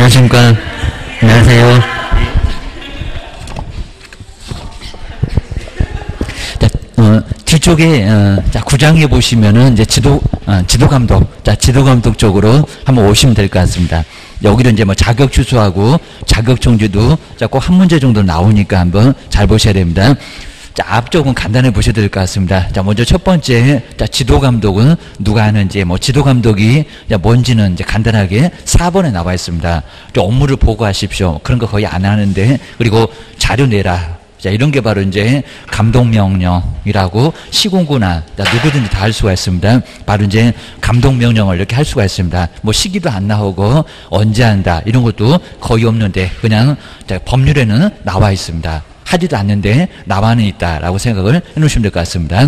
안녕하십니까. 안녕하세요. 자, 뒤쪽에, 자, 구장에 보시면은 이제 지도 감독, 자, 지도 감독 쪽으로 한번 오시면 될 것 같습니다. 여기는 이제 뭐 자격 취소하고 자격 정지도 자, 꼭 한 문제 정도 나오니까 한번 잘 보셔야 됩니다. 자, 앞쪽은 간단히 보셔야 될 것 같습니다. 자, 먼저 첫 번째, 자, 지도 감독은 누가 하는지, 뭐, 지도 감독이 뭔지는 이제 간단하게 4번에 나와 있습니다. 업무를 보고하십시오. 그런 거 거의 안 하는데, 그리고 자료 내라. 자, 이런 게 바로 이제 감독명령이라고 시공구나, 누구든지 다 할 수가 있습니다. 바로 이제 감독명령을 이렇게 할 수가 있습니다. 뭐 시기도 안 나오고 언제 한다, 이런 것도 거의 없는데, 그냥 법률에는 나와 있습니다. 하지도 않는데 나와는 있다라고 생각을 해 놓으시면 될 것 같습니다.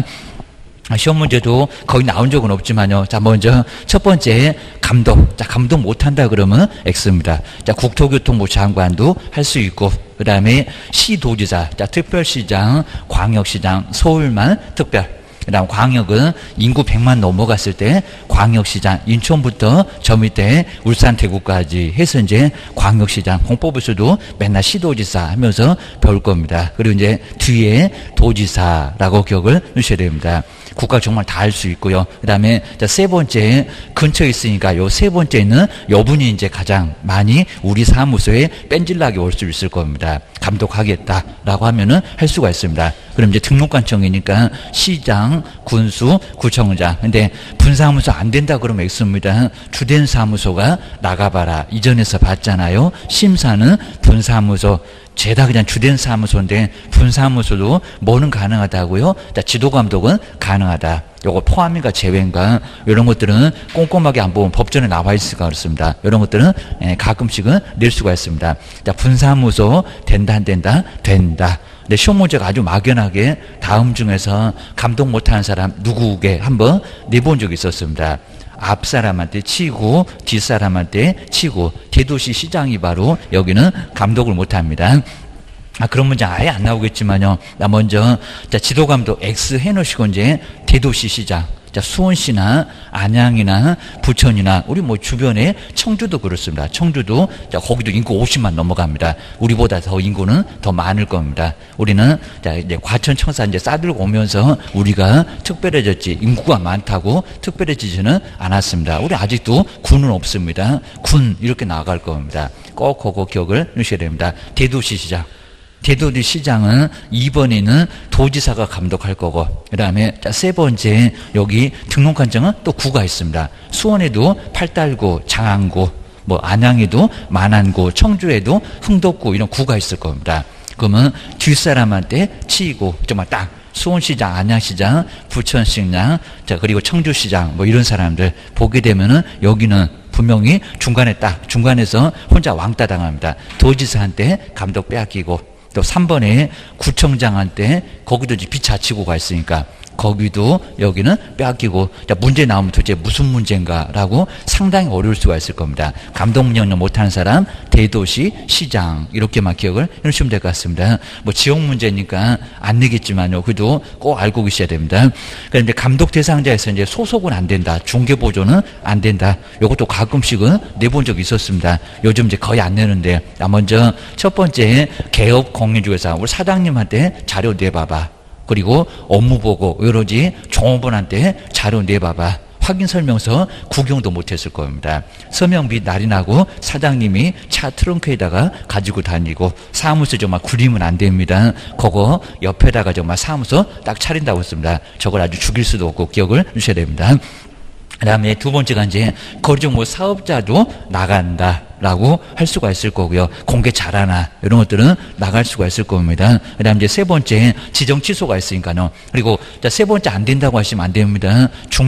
시험 문제도 거의 나온 적은 없지만요. 자, 먼저 첫 번째 감독. 자, 감독 못한다 그러면 X입니다. 자, 국토교통부 장관도 할 수 있고, 그 다음에 시도지사, 자, 특별시장, 광역시장, 서울만 특별. 그 다음 광역은 인구 100만 넘어갔을 때 광역시장, 인천부터 저 밑에 울산, 대구까지 해서 이제 광역시장, 홍보부서도 맨날 시도지사 하면서 배울 겁니다. 그리고 이제 뒤에 도지사라고 기억을 넣으셔야 됩니다. 국가 정말 다 할 수 있고요. 그 다음에 세 번째, 근처에 있으니까 요 세 번째는 여분이 이제 가장 많이 우리 사무소에 뺀질나게 올 수 있을 겁니다. 감독하겠다라고 하면은 할 수가 있습니다. 그럼 이제 등록관청이니까 시장, 군수, 구청장. 근데 분사무소 안 된다 그러면 X입니다. 주된 사무소가 나가봐라. 이전에서 봤잖아요. 심사는 분사무소. 죄다 그냥 주된 사무소인데 분사무소도 뭐는 가능하다고요? 자, 지도감독은 가능하다. 요거 포함인가 제외인가 이런 것들은 꼼꼼하게 안 보면 법전에 나와 있을까 그렇습니다. 이런 것들은 가끔씩은 낼 수가 있습니다. 자, 분사무소 된다 안 된다? 된다. 근데 시험 문제가 아주 막연하게 다음 중에서 감독 못하는 사람 누구게 한번 내본 적이 있었습니다. 앞 사람한테 치고 뒷 사람한테 치고, 대도시 시장이 바로 여기는 감독을 못합니다. 그런 문제 아예 안 나오겠지만요. 나 먼저 자, 지도감독 X 해놓으시고 이제 대도시 시장. 자, 수원시나 안양이나 부천이나 우리 뭐 주변에 청주도 그렇습니다. 청주도 자, 거기도 인구 50만 넘어갑니다. 우리보다 더 인구는 더 많을 겁니다. 우리는 자, 이제 과천 청사 이제 싸들고 오면서 우리가 특별해졌지, 인구가 많다고 특별해지지는 않았습니다. 우리 아직도 군은 없습니다. 군 이렇게 나아갈 겁니다. 꼭 그거 기억을 하셔야 됩니다. 대도시 시장. 대도시 시장은 2번에는 도지사가 감독할 거고, 그 다음에 세 번째 여기 등록관청은 또 구가 있습니다. 수원에도 팔달구, 장안구, 뭐 안양에도 만안구, 청주에도 흥덕구, 이런 구가 있을 겁니다. 그러면 뒷사람한테 치이고 정말 딱 수원시장, 안양시장, 부천시장, 자, 그리고 청주시장 뭐 이런 사람들 보게 되면은 여기는 분명히 중간에서 혼자 왕따 당합니다. 도지사한테 감독 빼앗기고, 또 3번에 구청장한테 거기도 비차치고 가 있으니까 거기도 여기는 빼앗기고, 자, 문제 나오면 도대체 무슨 문제인가라고 상당히 어려울 수가 있을 겁니다. 감독명령 못하는 사람 대도시 시장 이렇게만 기억을 해주시면 될 것 같습니다. 뭐 지역 문제니까 안 내겠지만요, 그래도 꼭 알고 계셔야 됩니다. 그런데 감독 대상자에서 이제 소속은 안 된다, 중개 보조는 안 된다. 이것도 가끔씩은 내본 적이 있었습니다. 요즘 이제 거의 안 내는데, 먼저 첫 번째 개업 공인중개사 우리 사장님한테 자료 내봐봐. 그리고 업무보고 여러지 종업원한테 자료 내봐봐. 확인설명서 구경도 못했을 겁니다. 서명비 날인하고 사장님이 차 트렁크에다가 가지고 다니고, 사무소 정말 구리면 안 됩니다. 그거 옆에다가 정말 사무소 딱 차린다고 했습니다. 저걸 아주 죽일 수도 없고 기억을 주셔야 됩니다. 그 다음에 두 번째가 이제 거리정보 사업자도 나간다라고 할 수가 있을 거고요. 공개 잘하나 이런 것들은 나갈 수가 있을 겁니다. 그 다음에 이제 세 번째 지정 취소가 있으니까요. 그리고 세 번째 안 된다고 하시면 안 됩니다.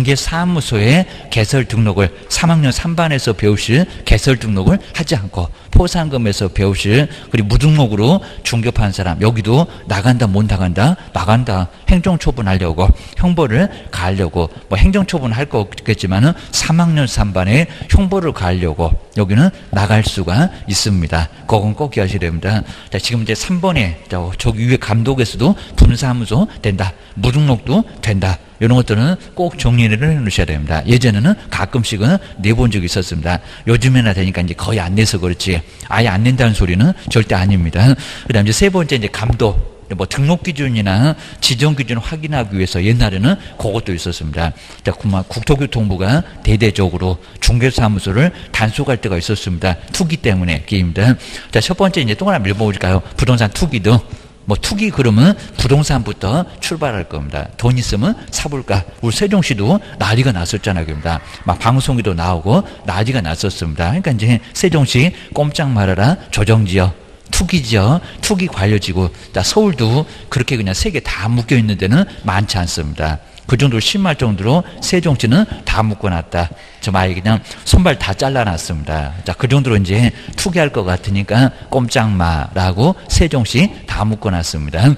중개사무소에 개설 등록을 3학년 3반에서 배우실 개설 등록을 하지 않고 포상금에서 배우실, 그리고 무등록으로 중개하는 사람 여기도 나간다 못 나간다? 나간다. 행정처분하려고 형벌을 가하려고 뭐 행정처분 할 거 없겠지만은 3학년 3반에 형벌을 가하려고 여기는 나갈 수가 있습니다. 그건 꼭 기하셔야 됩니다. 자, 지금 이제 3번에 저 위에 감독에서도 분사무소 된다. 무등록도 된다. 이런 것들은 꼭 정리를 해 놓으셔야 됩니다. 예전에는 가끔씩은 내본 적이 있었습니다. 요즘에나 되니까 이제 거의 안 내서 그렇지 아예 안 낸다는 소리는 절대 아닙니다. 그 다음에 이제 세 번째 이제 감독. 뭐 등록 기준이나 지정 기준을 확인하기 위해서 옛날에는 그것도 있었습니다. 자, 국토교통부가 대대적으로 중개사무소를 단속할 때가 있었습니다. 투기 때문에 게임입니다. 자, 첫 번째 이제 동그라미 읽어볼까요? 부동산 투기 등. 뭐 투기 그러면 부동산부터 출발할 겁니다. 돈 있으면 사볼까? 우리 세종시도 난리가 났었잖아요. 그럽니다. 막 방송에도 나오고 난리가 났었습니다. 그러니까 이제 세종시 꼼짝 말아라 조정지역. 투기지요. 투기 관료지구. 자, 서울도 그렇게 그냥 세 개 다 묶여 있는 데는 많지 않습니다. 그 정도로 심할 정도로 세종시는 다 묶어놨다. 좀 아예 그냥 손발 다 잘라놨습니다. 자, 그 정도로 이제 투기할 것 같으니까 꼼짝마라고 세종시 다 묶어놨습니다.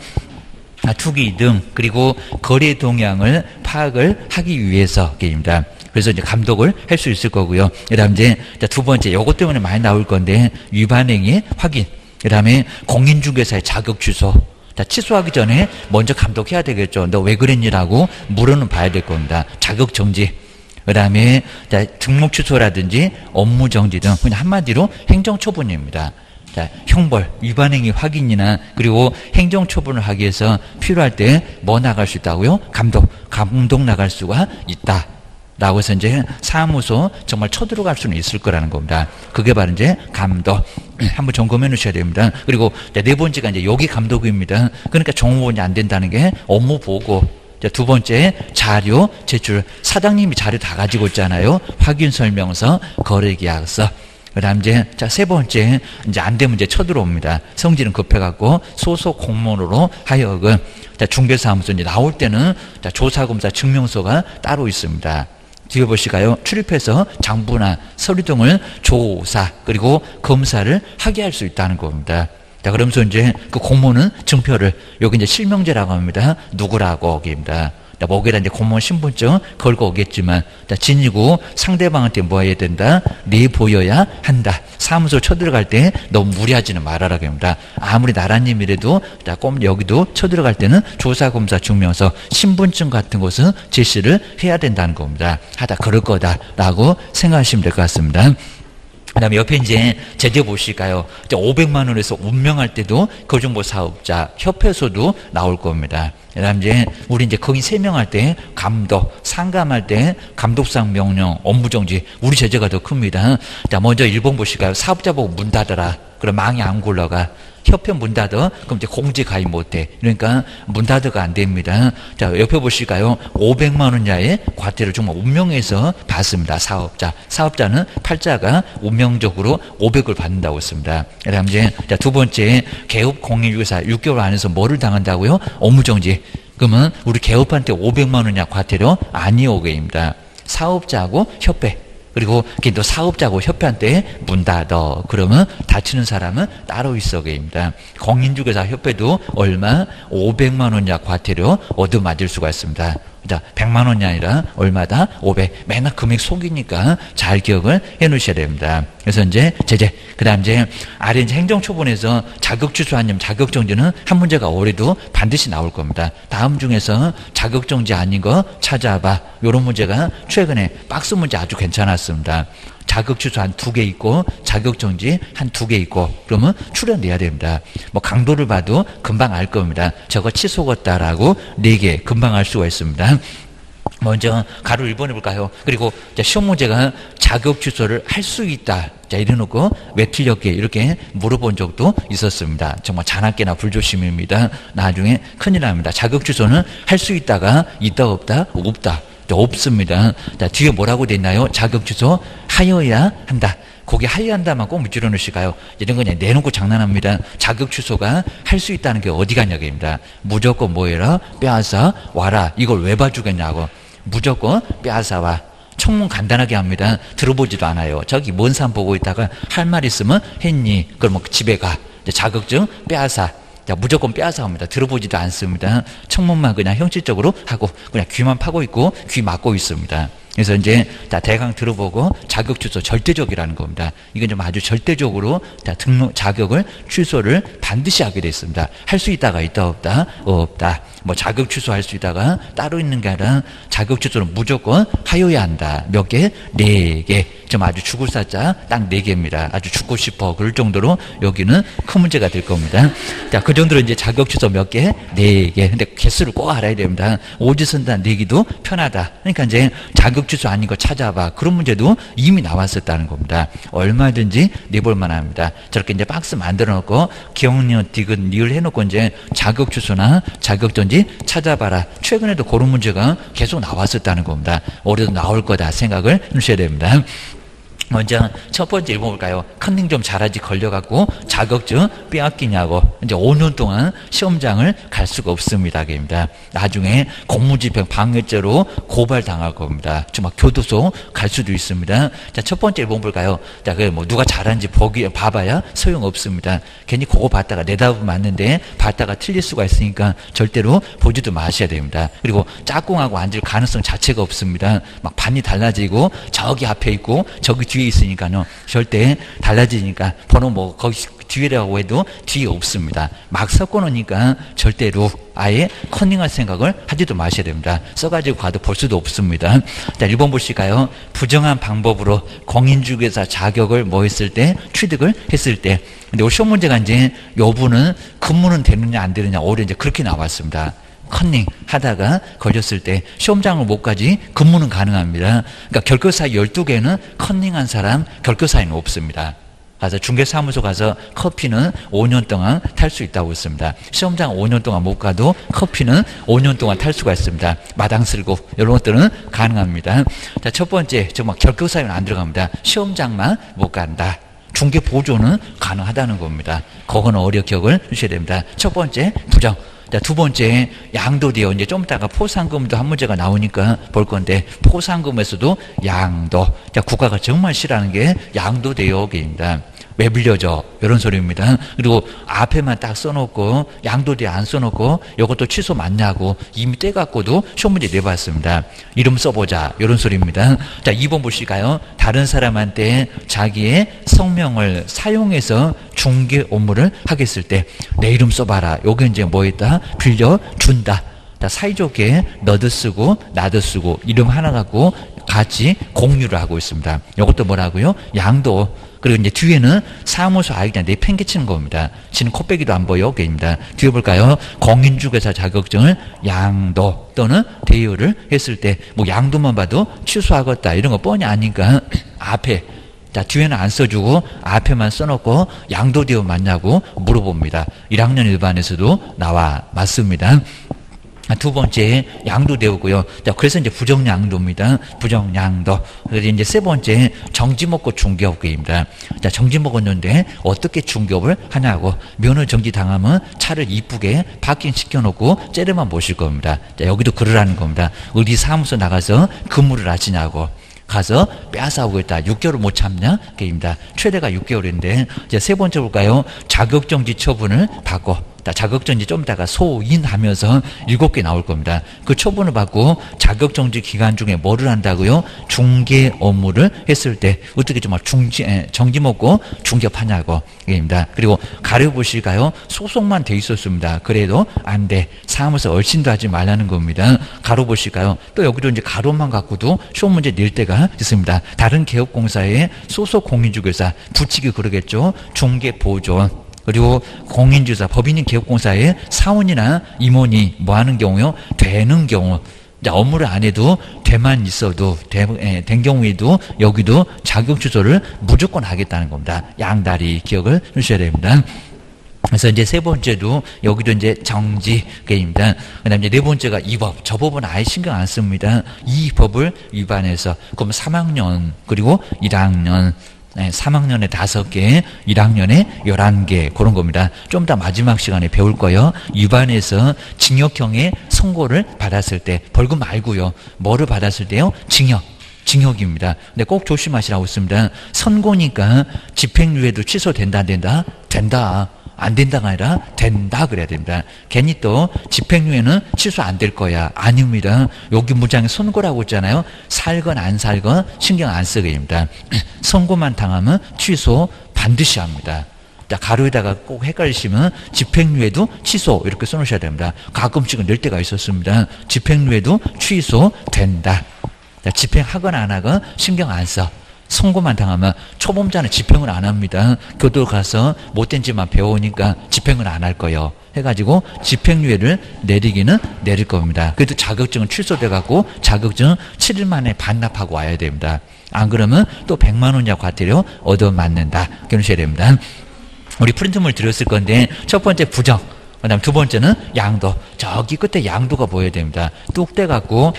투기 등 그리고 거래 동향을 파악을 하기 위해서입니다. 그래서 이제 감독을 할 수 있을 거고요. 그다음 이제 두 번째 요것 때문에 많이 나올 건데 위반행위 확인. 그 다음에 공인중개사의 자격 취소. 자, 취소하기 전에 먼저 감독해야 되겠죠. 너 왜 그랬니라고 물어는 봐야 될 겁니다. 자격 정지. 그 다음에 등록 취소라든지 업무 정지 등 그냥 한마디로 행정처분입니다. 자, 형벌, 위반행위 확인이나 그리고 행정처분을 하기 위해서 필요할 때 뭐 나갈 수 있다고요? 감독 나갈 수가 있다. 라고 해서 이제 사무소 정말 쳐들어갈 수는 있을 거라는 겁니다. 그게 바로 이제 감독. 한번 점검해 놓으셔야 됩니다. 그리고 네 번째가 이제 여기 감독입니다. 그러니까 종업원이 안 된다는 게 업무 보고. 두 번째 자료 제출. 사장님이 자료 다 가지고 있잖아요. 확인 설명서, 거래계약서. 그다음 이제 세 번째 이제 안 되면 이제 쳐들어옵니다. 성질은 급해갖고 소속 공무원으로 하여금 중개사무소 이제 나올 때는 조사검사 증명서가 따로 있습니다. 뒤에 보실까요? 출입해서 장부나 서류 등을 조사 그리고 검사를 하게 할 수 있다는 겁니다. 자, 그러면서 이제 그 공무원은 증표를 여기 이제 실명제라고 합니다. 누구라고 입니다. 목에다 이제 공무원 신분증 걸고 오겠지만, 지니고 상대방한테 뭐 해야 된다? 내보여야 한다. 사무소 쳐들어갈 때 너무 무리하지는 말아라 합니다. 아무리 나라님이라도 꼭 여기도 쳐들어갈 때는 조사검사 증명서, 신분증 같은 것은 제시를 해야 된다는 겁니다. 하다 그럴 거다라고 생각하시면 될 것 같습니다. 그 다음에 옆에 이제 제재 보실까요? 500만 원에서 운명할 때도 거정보 사업자 협회에서도 나올 겁니다. 그 다음 이제 우리 이제 거기 3명 할 때 감독, 상감할 때 감독상 명령, 업무정지, 우리 제재가 더 큽니다. 자, 먼저 1번 보실까요? 사업자 보고 문 닫아라. 그럼 망이 안 굴러가. 협회 문 닫아. 그럼 이제 공제 가입 못해. 그러니까 문 닫아가 안 됩니다. 자, 옆에 보실까요? 500만 원 이하의 과태료 정말 운명해서 받습니다. 사업자는 팔자가 운명적으로 500을 받는다고 했습니다. 그 다음 이제 두 번째 개업 공인중개사 6개월 안에서 뭐를 당한다고요? 업무정지. 그러면 우리 개업한테 500만 원 이하 과태료 아니오게입니다. 사업자하고 협회. 그리고 또 사업자고 협회한테 문 닫아. 그러면 다치는 사람은 따로 있어게입니다. 공인중개사 협회도 얼마? 500만 원 이하 과태료 얻어맞을 수가 있습니다. 자, 100만 원이 아니라 얼마다? 500. 맨날 금액 속이니까 잘 기억을 해 놓으셔야 됩니다. 그래서 이제 제재. 그 다음 이제 아래 이제 행정처분에서 자격 취소 아니면 자격 정지는 한 문제가 올해도 반드시 나올 겁니다. 다음 중에서 자격 정지 아닌 거 찾아봐. 이런 문제가 최근에 박스 문제 아주 괜찮았습니다. 자격 취소 한 2개 있고 자격 정지 한 2개 있고 그러면 출연해야 됩니다. 뭐 강도를 봐도 금방 알 겁니다. 저거 취소겠다라고 4개 금방 알 수가 있습니다. 먼저 가로 1번 해볼까요? 그리고 시험 문제가 자격 취소를 할 수 있다. 자, 이래놓고 왜 틀렸게 이렇게 물어본 적도 있었습니다. 정말 잔악계나 불조심입니다. 나중에 큰일 납니다. 자격 취소는 할 수 있다가 있다 없다? 없다. 없습니다. 자, 뒤에 뭐라고 돼 있나요? 자격 취소 하여야 한다. 거기 하여야 한다만 꼭 밑줄여 놓으실까요? 이런 거 그냥 내놓고 장난합니다. 자격 취소가 할 수 있다는 게 어디 가냐입니다. 무조건 뭐해라? 빼앗아 와라. 이걸 왜 봐주겠냐고. 무조건 빼앗아 와. 청문 간단하게 합니다. 들어보지도 않아요. 저기 먼 산 보고 있다가 할 말 있으면 했니? 그러면 집에 가. 자격증 빼앗아. 자, 무조건 빼앗아 갑니다. 들어보지도 않습니다. 청문만 그냥 형식적으로 하고 그냥 귀만 파고 있고 귀 막고 있습니다. 그래서 이제 자 대강 들어보고 자격 취소 절대적이라는 겁니다. 이건 좀 아주 절대적으로 자 등록 자격을 취소를 반드시 하게 됐습니다. 할 수 있다가 있다 없다 없다. 뭐 자격 취소할 수 있다가 따로 있는 게 아니라 자격 취소는 무조건 하여야 한다. 몇 개? 4개. 좀 아주 죽을 사자 딱 4개입니다. 아주 죽고 싶어 그럴 정도로 여기는 큰 문제가 될 겁니다. 자, 그 정도로 이제 자격 취소 몇 개? 4개. 근데 개수를 꼭 알아야 됩니다. 오지선다 내기도 편하다. 그러니까 이제 자격 취소 아닌 거 찾아봐. 그런 문제도 이미 나왔었다는 겁니다. 얼마든지 내볼 만합니다. 저렇게 이제 박스 만들어 놓고 기억력, 디귿, 리을 해놓고 이제 자격 취소나 자격전지 찾아봐라. 최근에도 그런 문제가 계속 나왔었다는 겁니다. 올해도 나올 거다 생각을 하셔야 됩니다. 먼저 첫 번째 읽어볼까요? 컨닝 좀 잘하지 걸려갖고 자격증 빼앗기냐고 이제 5년 동안 시험장을 갈 수가 없습니다. 입니다. 나중에 공무집행 방해죄로 고발당할 겁니다. 좀 막 교도소 갈 수도 있습니다. 자, 첫 번째 읽어볼까요? 자, 그 뭐 누가 잘하는지 봐봐야 소용없습니다. 괜히 그거 봤다가 내다보면 맞는데 봤다가 틀릴 수가 있으니까 절대로 보지도 마셔야 됩니다. 그리고 짝꿍하고 앉을 가능성 자체가 없습니다. 막 반이 달라지고 저기 앞에 있고 저기 뒤에 있으니까요. 절대 달라지니까 번호 뭐 거기 뒤에라고 해도 뒤에 없습니다. 막 섞어 놓으니까 절대로 아예 컨닝할 생각을 하지도 마셔야 됩니다. 써가지고 가도 볼 수도 없습니다. 자, 1번 보실까요? 부정한 방법으로 공인중개사 자격을 뭐 했을 때? 취득을 했을 때. 근데 오늘 시험 문제가 이제 여부는 근무는 되느냐 안 되느냐 올해 이제 그렇게 나왔습니다. 컨닝 하다가 걸렸을 때 시험장을 못 가지 근무는 가능합니다. 그러니까 결격사유 12개는 컨닝한 사람 결격사유는 없습니다. 가서 중개사무소 가서 커피는 5년 동안 탈 수 있다고 했습니다. 시험장 5년 동안 못 가도 커피는 5년 동안 탈 수가 있습니다. 마당 쓸고 이런 것들은 가능합니다. 자, 첫 번째 정말 결격사유는 안 들어갑니다. 시험장만 못 간다. 중개 보조는 가능하다는 겁니다. 그거는 기억을 하셔야 됩니다. 첫 번째 부정. 자, 두 번째 양도돼요. 이제 좀 이따가 포상금도 한 문제가 나오니까 볼 건데 포상금에서도 양도. 자, 국가가 정말 싫어하는 게 양도대여입니다. 왜 빌려줘? 이런 소리입니다. 그리고 앞에만 딱 써놓고 양도대 안 써놓고 이것도 취소 맞냐고 이미 떼갖고도 시험 문제 내봤습니다. 이름 써보자 이런 소리입니다. 자, 2번 보실까요? 다른 사람한테 자기의 성명을 사용해서 중개 업무를 하겠을 때 내 이름 써봐라. 요게 이제 뭐 했다? 빌려준다. 자, 사이좋게 너도 쓰고 나도 쓰고 이름 하나 갖고 같이 공유를 하고 있습니다. 이것도 뭐라고요? 양도. 그리고 이제 뒤에는 사무소 아이가 내팽개치는 겁니다. 지는 코빼기도 안 보여. 게입니다. 뒤에 볼까요? 공인중개사 자격증을 양도 또는 대여를 했을 때 뭐 양도만 봐도 취소하겠다 이런 거 뻔히 아니까 앞에 자, 뒤에는 안 써주고 앞에만 써놓고 양도대여 맞냐고 물어봅니다. 1학년 일반에서도 나와 맞습니다. 두 번째 양도되고요. 자, 그래서 이제 부정양도입니다. 부정양도. 그래서 이제 세 번째 정지 먹고 중개업계입니다. 자, 정지 먹었는데 어떻게 중개업을 하냐고. 면허 정지 당하면 차를 이쁘게 파킹 시켜놓고 째려만 모실 겁니다. 자, 여기도 그러라는 겁니다. 어디 사무소 나가서 근무를 하시냐고. 가서 빼앗아오겠다. 6개월을 못 참냐? 게입니다. 최대가 6개월인데 이제 세 번째 볼까요? 자격정지 처분을 받고 자격정지 좀 이따가 소인하면서 7개 나올 겁니다. 그 처분을 받고 자격정지 기간 중에 뭐를 한다고요? 중개 업무를 했을 때 어떻게 좀 정지 먹고 중개업하냐고 얘기입니다. 그리고 가려보실까요? 소속만 돼 있었습니다. 그래도 안 돼. 사무소 얼씬도 하지 말라는 겁니다. 가로보실까요? 또 여기도 이제 가로만 갖고도 시험 문제 낼 때가 있습니다. 다른 개업공사의 소속 공인중개사 붙이기 그러겠죠. 중개보조. 그리고 공인주사 법인인 개업공사의 사원이나 임원이 뭐 하는 경우요? 되는 경우. 업무를 안 해도 돼만 있어도 된 경우에도 여기도 자격 취소를 무조건 하겠다는 겁니다. 양다리 기억을 하셔야 됩니다. 그래서 이제 세 번째도 여기도 이제 정지입니다. 그다음에 네 번째가 이 법. 저 법은 아예 신경 안 씁니다. 이 법을 위반해서 그럼 3학년 그리고 1학년 3학년에 5개, 1학년에 11개 그런 겁니다. 좀 이따 마지막 시간에 배울 거예요. 위반해서 징역형의 선고를 받았을 때 벌금 말고요. 뭐를 받았을 때요? 징역입니다. 근데 꼭 조심하시라고 했습니다. 선고니까 집행유예도 취소된다 안 된다? 된다. 안 된다가 아니라 된다 그래야 됩니다. 괜히 또 집행유예는 취소 안 될 거야. 아닙니다. 여기 문장에 선고라고 있잖아요. 살건 안 살건 신경 안 쓰게 됩니다. 선고만 당하면 취소 반드시 합니다. 자, 가로에다가 꼭 헷갈리시면 집행유예도 취소 이렇게 써놓으셔야 됩니다. 가끔씩은 낼 때가 있었습니다. 집행유예도 취소된다. 자, 집행하건 안 하건 신경 안 써. 선고만 당하면 초범자는 집행을 안 합니다. 교도 가서 못된 짓만 배우니까 집행을 안 할 거예요. 해가지고 집행유예를 내리기는 내릴 겁니다. 그래도 자격증은 취소돼갖고 자격증 7일 만에 반납하고 와야 됩니다. 안 그러면 또 100만 원 이하 과태료 얻어맞는다. 그러셔야 됩니다. 우리 프린트물 드렸을 건데 첫 번째 부정, 그 다음 두 번째는 양도. 저기 끝에 양도가 보여야 됩니다. 뚝 떼갖고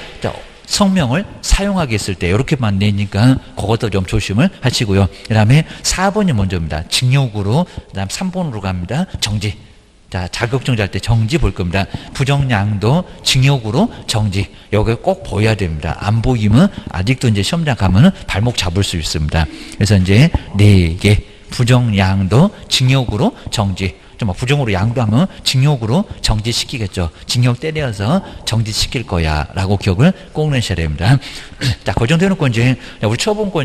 성명을 사용하게 했을 때 이렇게만 내니까 그것도 좀 조심을 하시고요. 그 다음에 4번이 먼저입니다. 징역으로. 그 다음 3번으로 갑니다. 정지. 자, 자격증자 할 때 정지 볼 겁니다. 부정양도 징역으로 정지. 여기 꼭 보여야 됩니다. 안 보이면 아직도 이제 시험장 가면은 발목 잡을 수 있습니다. 그래서 이제 4개. 부정양도 징역으로 정지. 좀 부정으로 양도하면 징역으로 정지시키겠죠. 징역 때려서 정지시킬 거야 라고 기억을 꼭 내셔야 됩니다. 자, 그 정도 해놓고 이제 우리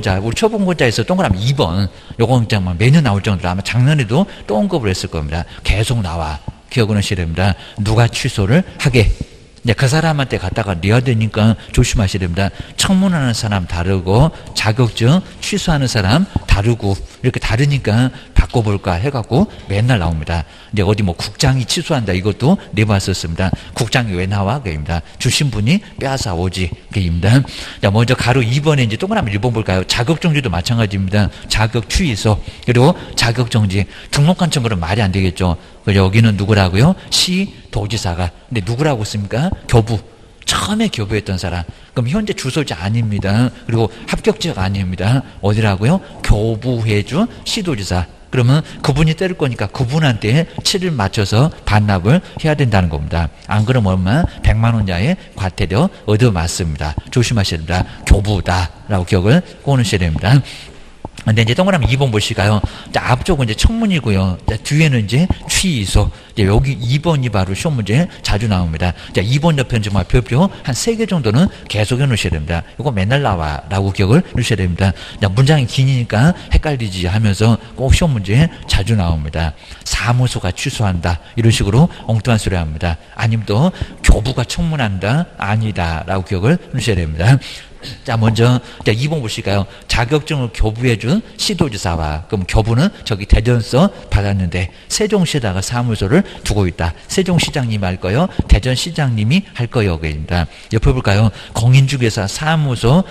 초봉권자에서 동그라미 2번 요건 정말 매년 나올 정도로 아마 작년에도 또 언급을 했을 겁니다. 계속 나와. 기억을 하셔야 됩니다. 누가 취소를 하게. 이제 그 사람한테 갖다가 내야 되니까 조심하셔야 됩니다. 청문하는 사람 다르고 자격증 취소하는 사람 다르고 이렇게 다르니까 바꿔볼까 해갖고 맨날 나옵니다. 이제 어디 뭐 국장이 취소한다 이것도 내봤었습니다. 국장이 왜 나와? 그입니다. 주신 분이 빼앗아 오지. 그입니다. 자, 먼저 가로 2번에 이제 동그라미 1번 볼까요? 자격정지도 마찬가지입니다. 자격 취소 그리고 자격정지. 등록관청 그럼 말이 안 되겠죠. 여기는 누구라고요? 시도지사가. 근데 누구라고 씁니까? 교부. 처음에 교부했던 사람. 그럼 현재 주소지 아닙니다. 그리고 합격지가 아닙니다. 어디라고요? 교부해준 시도지사. 그러면 그분이 때릴 거니까 그분한테 7일 맞춰서 반납을 해야 된다는 겁니다. 안 그러면 얼마? 100만 원 이하의 과태료 얻어맞습니다. 조심하셔야 됩니다. 교부다라고 기억을 꺼내셔야 됩니다. 근데 이제 동그라미 2번 보실까요? 자, 앞쪽은 이제 청문이고요. 자, 뒤에는 이제 취소. 이제 여기 2번이 바로 시험 문제 자주 나옵니다. 자, 2번 옆에는 정말 별표 한 3개 정도는 계속 해 놓으셔야 됩니다. 이거 맨날 나와. 라고 기억을 해주셔야 됩니다. 자, 문장이 기니까 헷갈리지 하면서 꼭 시험 문제 자주 나옵니다. 사무소가 취소한다. 이런 식으로 엉뚱한 소리 합니다. 아니면 또 교부가 청문한다. 아니다. 라고 기억을 해주셔야 됩니다. 자, 먼저, 자, 2번 보실까요? 자격증을 교부해준 시도지사와, 그럼 교부는 저기 대전서 받았는데, 세종시에다가 사무소를 두고 있다. 세종시장님이 할 거요? 대전시장님이 할 거요? 그입니다. 옆에 볼까요? 공인중개사 사무소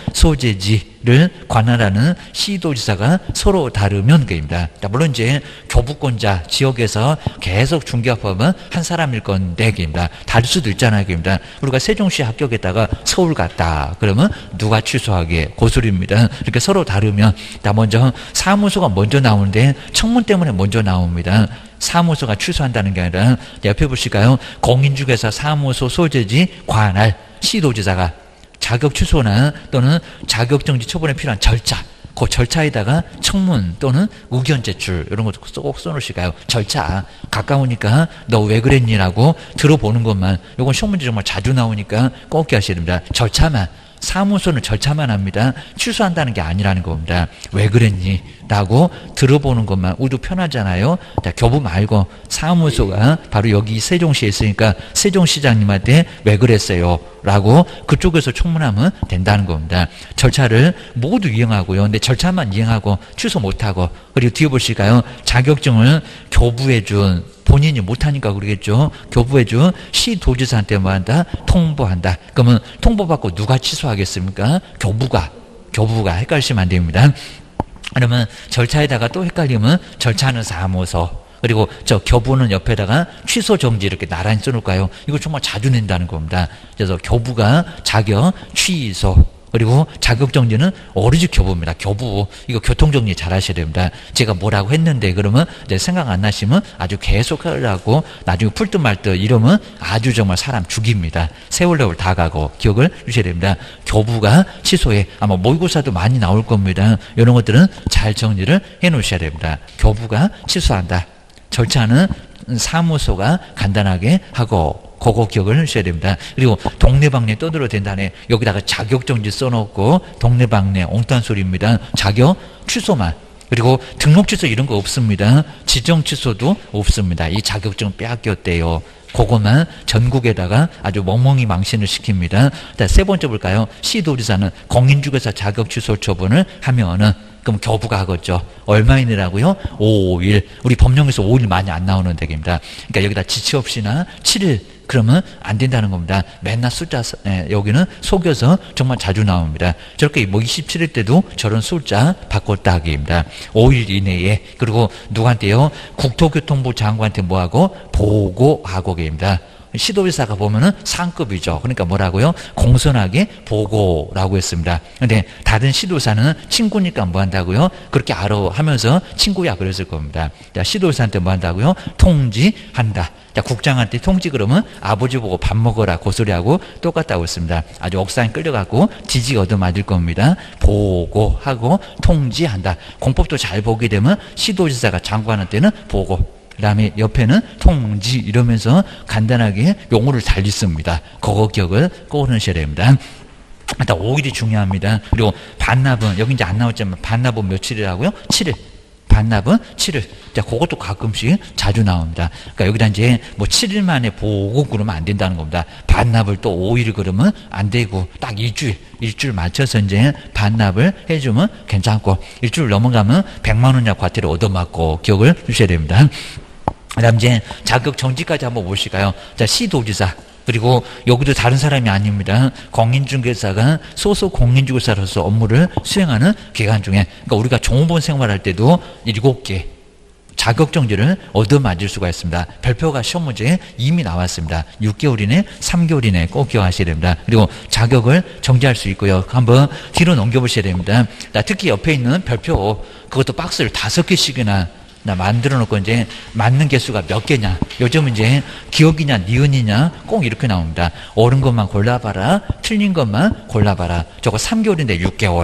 소재지를 관할하는 시도지사가 서로 다르면 그입니다. 자, 물론 이제 교부권자 지역에서 계속 중개업하면 한 사람일 건데 그입니다. 다를 수도 있잖아요. 그입니다. 우리가 세종시 합격했다가 서울 갔다. 그러면 누가 취소하게 고소리입니다. 이렇게 서로 다르면 자, 먼저 사무소가 먼저 나오는데 청문 때문에 먼저 나옵니다. 사무소가 취소한다는 게 아니라 옆에 보실까요? 공인중개사 사무소 소재지 관할 시도지사가 자격 취소나 또는 자격정지 처분에 필요한 절차, 그 절차에다가 청문 또는 의견 제출 이런 것도 꼭 써놓으실까요? 절차. 가까우니까 너 왜 그랬니라고 들어보는 것만. 이건 시험 문제 정말 자주 나오니까 꼭 기억하셔야 됩니다. 절차만. 사무소는 절차만 합니다. 취소한다는 게 아니라는 겁니다. 왜 그랬니? 라고 들어보는 것만 우도 편하잖아요. 자, 교부 말고 사무소가 바로 여기 세종시에 있으니까 세종시장님한테 왜 그랬어요? 라고 그쪽에서 청문하면 된다는 겁니다. 절차를 모두 이행하고요. 근데 절차만 이행하고 취소 못하고 그리고 뒤에 보실까요? 자격증을 교부해준 본인이 못하니까 그러겠죠. 교부해준 시도지사한테 뭐 한다? 통보한다. 그러면 통보받고 누가 취소하겠습니까? 교부가 헷갈리시면 안 됩니다. 그러면 절차에다가 또 헷갈리면 절차는 사무소 그리고 저 교부는 옆에다가 취소 정지 이렇게 나란히 써놓을까요? 이거 정말 자주 낸다는 겁니다. 그래서 교부가 자격 취소 그리고 자격정지는 오로지 교부입니다. 교부. 이거 교통정리 잘 하셔야 됩니다. 제가 뭐라고 했는데 그러면 이제 생각 안 나시면 아주 계속 하려고 나중에 풀듯 말듯 이러면 아주 정말 사람 죽입니다. 세월레월 다 가고 기억을 주셔야 됩니다. 교부가 취소해. 아마 모의고사도 많이 나올 겁니다. 이런 것들은 잘 정리를 해 놓으셔야 됩니다. 교부가 취소한다. 절차는 사무소가 간단하게 하고 그거 기억을 하셔야 됩니다. 그리고 동네방네 떠들어도 된다네. 여기다가 자격정지 써놓고 동네방네 엉뚱한 소리입니다. 자격 취소만. 그리고 등록 취소 이런 거 없습니다. 지정 취소도 없습니다. 이 자격증 빼앗겼대요. 그것만 전국에다가 아주 멍멍이 망신을 시킵니다. 세 번째 볼까요? 시도지사는 공인중개사 자격 취소 처분을 하면은 그럼 교부가 하겠죠. 얼마인이라고요? 5일. 우리 법령에서 5일 많이 안 나오는 얘기입니다. 그러니까 여기다 지체 없이나 7일 그러면 안 된다는 겁니다. 맨날 숫자 여기는 속여서 정말 자주 나옵니다. 저렇게 뭐 27일 때도 저런 숫자 바꿨다 하기입니다. 5일 이내에. 그리고 누구한테요? 국토교통부 장관한테 뭐하고? 보고하고 계입니다. 시도지사가 보면은 상급이죠. 그러니까 뭐라고요? 공손하게 보고라고 했습니다. 근데 다른 시도사는 친구니까 뭐 한다고요? 그렇게 알아 하면서 친구야 그랬을 겁니다. 자, 시도지사한테 뭐 한다고요? 통지한다. 자, 국장한테 통지 그러면 아버지 보고 밥 먹어라 고소리하고 똑같다고 했습니다. 아주 옥상에 끌려가고 지지 얻어맞을 겁니다. 보고하고 통지한다. 공법도 잘 보게 되면 시도지사가 장관한테는 보고, 그 다음에 옆에는 통지 이러면서 간단하게 용어를 잘 읽습니다. 그거 기억을 꼭 하셔야 됩니다. 일단 5일이 중요합니다. 그리고 반납은 여기 이제 안 나왔지만 반납은 며칠이라고요? 7일. 반납은 7일. 자, 그것도 가끔씩 자주 나옵니다. 그러니까 여기다 이제 뭐 7일 만에 보고 그러면 안 된다는 겁니다. 반납을 또 5일 그러면 안 되고 딱 일주일 맞춰서 이제 반납을 해주면 괜찮고, 일주일 넘어가면 100만 원이나 과태료 얻어맞고 기억을 주셔야 됩니다. 그 다음 이제 자격 정지까지 한번 보실까요? 자, 시도지사. 그리고 여기도 다른 사람이 아닙니다. 공인중개사가 소속 공인중개사로서 업무를 수행하는 기간 중에, 그러니까 우리가 종업원 생활할 때도 7개 자격정지를 얻어맞을 수가 있습니다. 별표가 시험 문제에 이미 나왔습니다. 6개월 이내, 3개월 이내 꼭 기억하셔야 됩니다. 그리고 자격을 정지할 수 있고요. 한번 뒤로 넘겨보셔야 됩니다. 특히 옆에 있는 별표, 그것도 박스를 5개씩이나 만들어 놓고 이제 맞는 개수가 몇 개냐. 요즘 이제 기억이냐 니은이냐 꼭 이렇게 나옵니다. 옳은 것만 골라봐라, 틀린 것만 골라봐라. 저거 3개월인데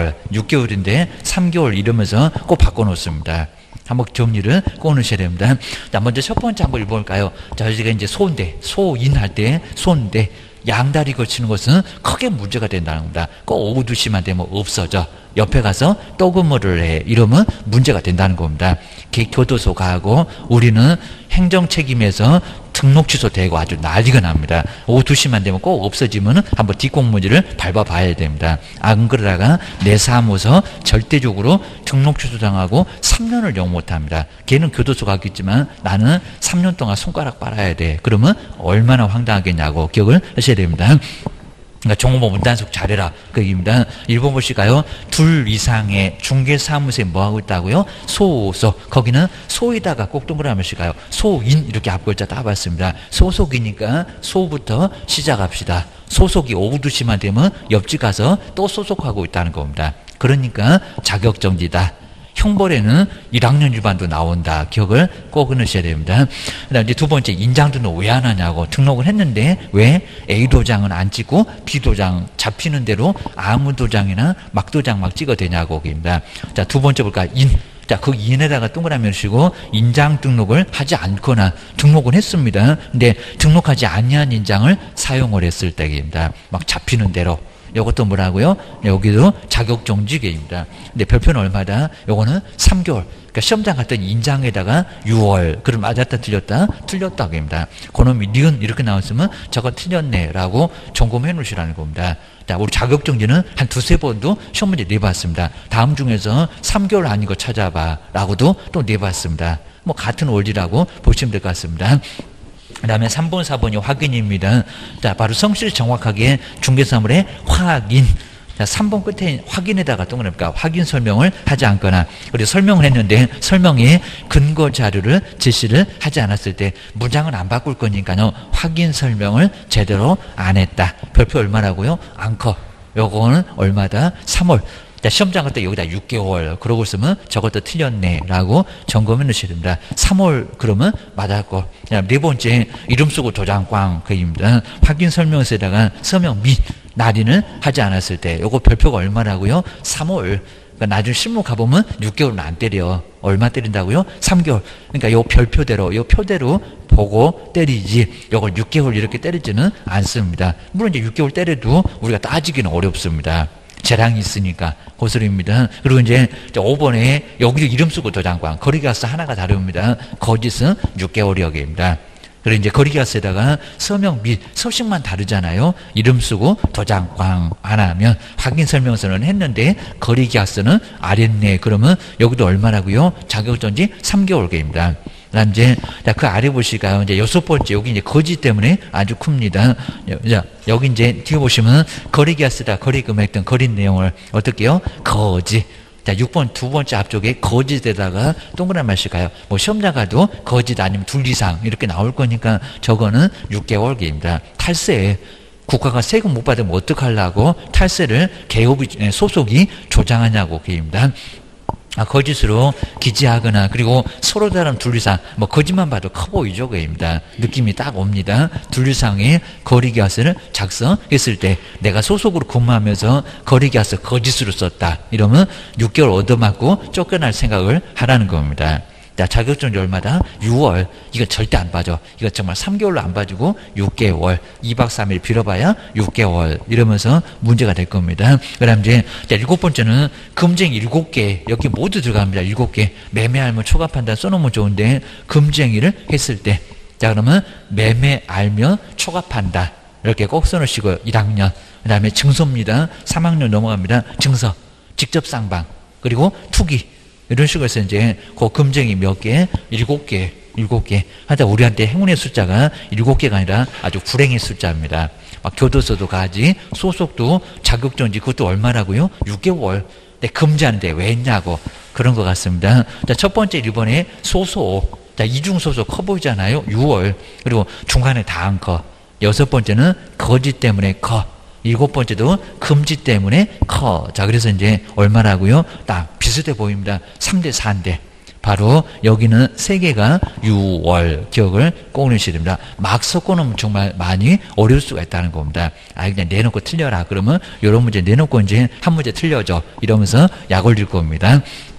6개월인데 3개월 이러면서 꼭 바꿔놓습니다. 한번 정리를 꼭 넣으셔야 됩니다. 자, 먼저 첫 번째 한번 읽어볼까요? 자, 저희가 이제 소인대, 소인할 때 소인대 양다리 걸치는 것은 크게 문제가 된다는 겁니다. 꼭 오후 2시만 되면 없어져. 옆에 가서 또 근무를 해. 이러면 문제가 된다는 겁니다. 교도소 가고 우리는 행정 책임에서 등록 취소되고 아주 난리가 납니다. 오후 2시만 되면 꼭 없어지면 한번 뒷공문지를 밟아봐야 됩니다. 안 그러다가 내 사무소 절대적으로 등록 취소당하고 3년을 영 못합니다. 걔는 교도소 가겠지만 나는 3년 동안 손가락 빨아야 돼. 그러면 얼마나 황당하겠냐고 기억을 하셔야 됩니다. 그러니까 종업원 문단속 잘해라 그 얘기입니다. 1번 보실까요? 2 이상의 중개사무소에 뭐하고 있다고요? 소소. 거기는 소에다가 꼭 동그라미 칠까요? 소인 이렇게 앞글자 따봤습니다. 소속이니까 소부터 시작합시다. 소속이 오후 2시만 되면 옆집 가서 또 소속하고 있다는 겁니다. 그러니까 자격정지다. 형벌에는 1학년 위반도 나온다. 기억을 꼭 넣으셔야 됩니다. 그 다음 이제 두 번째, 인장 등록 왜 안 하냐고. 등록을 했는데 왜 A 도장은 안 찍고 B 도장 잡히는 대로 아무 도장이나 막 도장 막 찍어야 되냐고. 입니다. 자, 두 번째 볼까? 자, 그 인에다가 동그라미 넣으시고 인장 등록을 하지 않거나 등록은 했습니다. 근데 등록하지 아니한 인장을 사용을 했을 때입니다. 막 잡히는 대로. 이것도 뭐라고요? 여기도 자격정지계입니다. 근데 별표는 얼마다? 요거는 3개월. 그러니까 시험장 갔더니 인장에다가 6월. 그럼 맞았다 틀렸다? 틀렸다고 합니다. 그놈이 니은 이렇게 나왔으면 저거 틀렸네 라고 점검해 놓으시라는 겁니다. 자, 우리 자격정지는 한 2-3번도 시험 문제 내봤습니다. 다음 중에서 3개월 아닌 거 찾아봐 라고도 또 내봤습니다. 뭐 같은 원리라고 보시면 될 것 같습니다. 그 다음에 3번, 4번이 확인입니다. 자, 바로 성실 정확하게 중개사물의 확인. 자, 3번 끝에 확인에다가 동그라니까 확인 설명을 하지 않거나, 그리고 설명을 했는데 설명에 근거 자료를 제시를 하지 않았을 때 문장은 안 바꿀 거니까요. 확인 설명을 제대로 안 했다. 별표 얼마라고요? 앙커. 요거는 얼마다? 3월. 자, 시험장 갈 때 여기다 6개월 그러고 있으면 저것도 틀렸네 라고 점검해 넣으셔야 됩니다. 3월 그러면 맞았고. 네 번째, 이름 쓰고 도장 꽝 그입니다. 확인 설명서에다가 서명 및 날인을 하지 않았을 때 요거 별표가 얼마라고요? 3월. 그러니까 나중에 실무 가보면 6개월은 안 때려. 얼마 때린다고요? 3개월. 그러니까 요 별표대로, 요 표대로 보고 때리지, 요걸 6개월 이렇게 때리지는 않습니다. 물론 이제 6개월 때려도 우리가 따지기는 어렵습니다. 재량이 있으니까. 고소리입니다. 그리고 이제 5번에 여기도 이름 쓰고 도장광. 거리가스 하나가 다릅니다. 거짓은 6개월 여기입니다. 그리고 이제 거리가스에다가 서명 및 서식만 다르잖아요. 이름 쓰고 도장광 안 하면 확인 설명서는 했는데 거리가스는 안 했네. 그러면 여기도 얼마라고요? 자격정지 3개월계입니다. 그다음 이제 그 아래 보실까요? 이제 6번째 여기 이제 거지 때문에 아주 큽니다. 여기 이제 뒤에 보시면 거리가스다, 거리 금액 등 거리 내용을 어떻게 해요? 거지. 자, 6번 두 번째 앞쪽에 거짓에다가 동그란 말실까요? 뭐 시험장 가도 거짓 아니면 둘 이상 이렇게 나올 거니까 저거는 6개월계입니다. 탈세. 국가가 세금 못 받으면 어떡하려고 탈세를 개업이, 소속이 조장하냐고 계입니다. 거짓으로 기재하거나 그리고 서로 다른 둘 이상 뭐 거짓만 봐도 커 보이죠. 그입니다. 느낌이 딱 옵니다. 둘 이상의 거리계약서를 작성했을 때 내가 소속으로 근무하면서 거리계약서 거짓으로 썼다. 이러면 6개월 얻어맞고 쫓겨날 생각을 하라는 겁니다. 자, 자격정지 얼마다? 6월. 이거 절대 안 봐줘. 이거 정말 3개월로 안 봐주고 6개월. 2박 3일 빌어봐야 6개월. 이러면서 문제가 될 겁니다. 그 다음 이제, 자, 7번째는 금쟁이 7개. 여기 모두 들어갑니다. 7개. 매매 알면 초과 판단 써놓으면 좋은데, 금쟁이를 했을 때. 자, 그러면 매매 알면 초과 판단. 이렇게 꼭 써놓으시고요. 1학년. 그 다음에 증서입니다. 3학년 넘어갑니다. 증서. 직접 쌍방. 그리고 투기. 이런 식으로 해서 이제 그 금쟁이 몇 개? 7개. 7개. 하여튼 우리한테 행운의 숫자가 7개가 아니라 아주 불행의 숫자입니다. 막 교도소도 가지, 소속도 자격정지 그것도 얼마라고요? 6개월. 근데 금지하는데 왜 했냐고. 그런 것 같습니다. 자, 첫 번째 1번에 소속. 자, 이중소속 커 보이잖아요. 6월. 그리고 중간에 다한 거. 6번째는 거짓 때문에 커. 7번째도 금지 때문에 커. 자, 그래서 이제 얼마라고요? 딱 비슷해 보입니다. 3대 4인데. 바로 여기는 3개가 6월. 기억을 꼭 넣으셔야 됩니다. 막 섞어놓으면 정말 많이 어려울 수가 있다는 겁니다. 그냥 내놓고 틀려라. 그러면 이런 문제 내놓고 이제 한 문제 틀려줘. 이러면서 약 올릴 겁니다.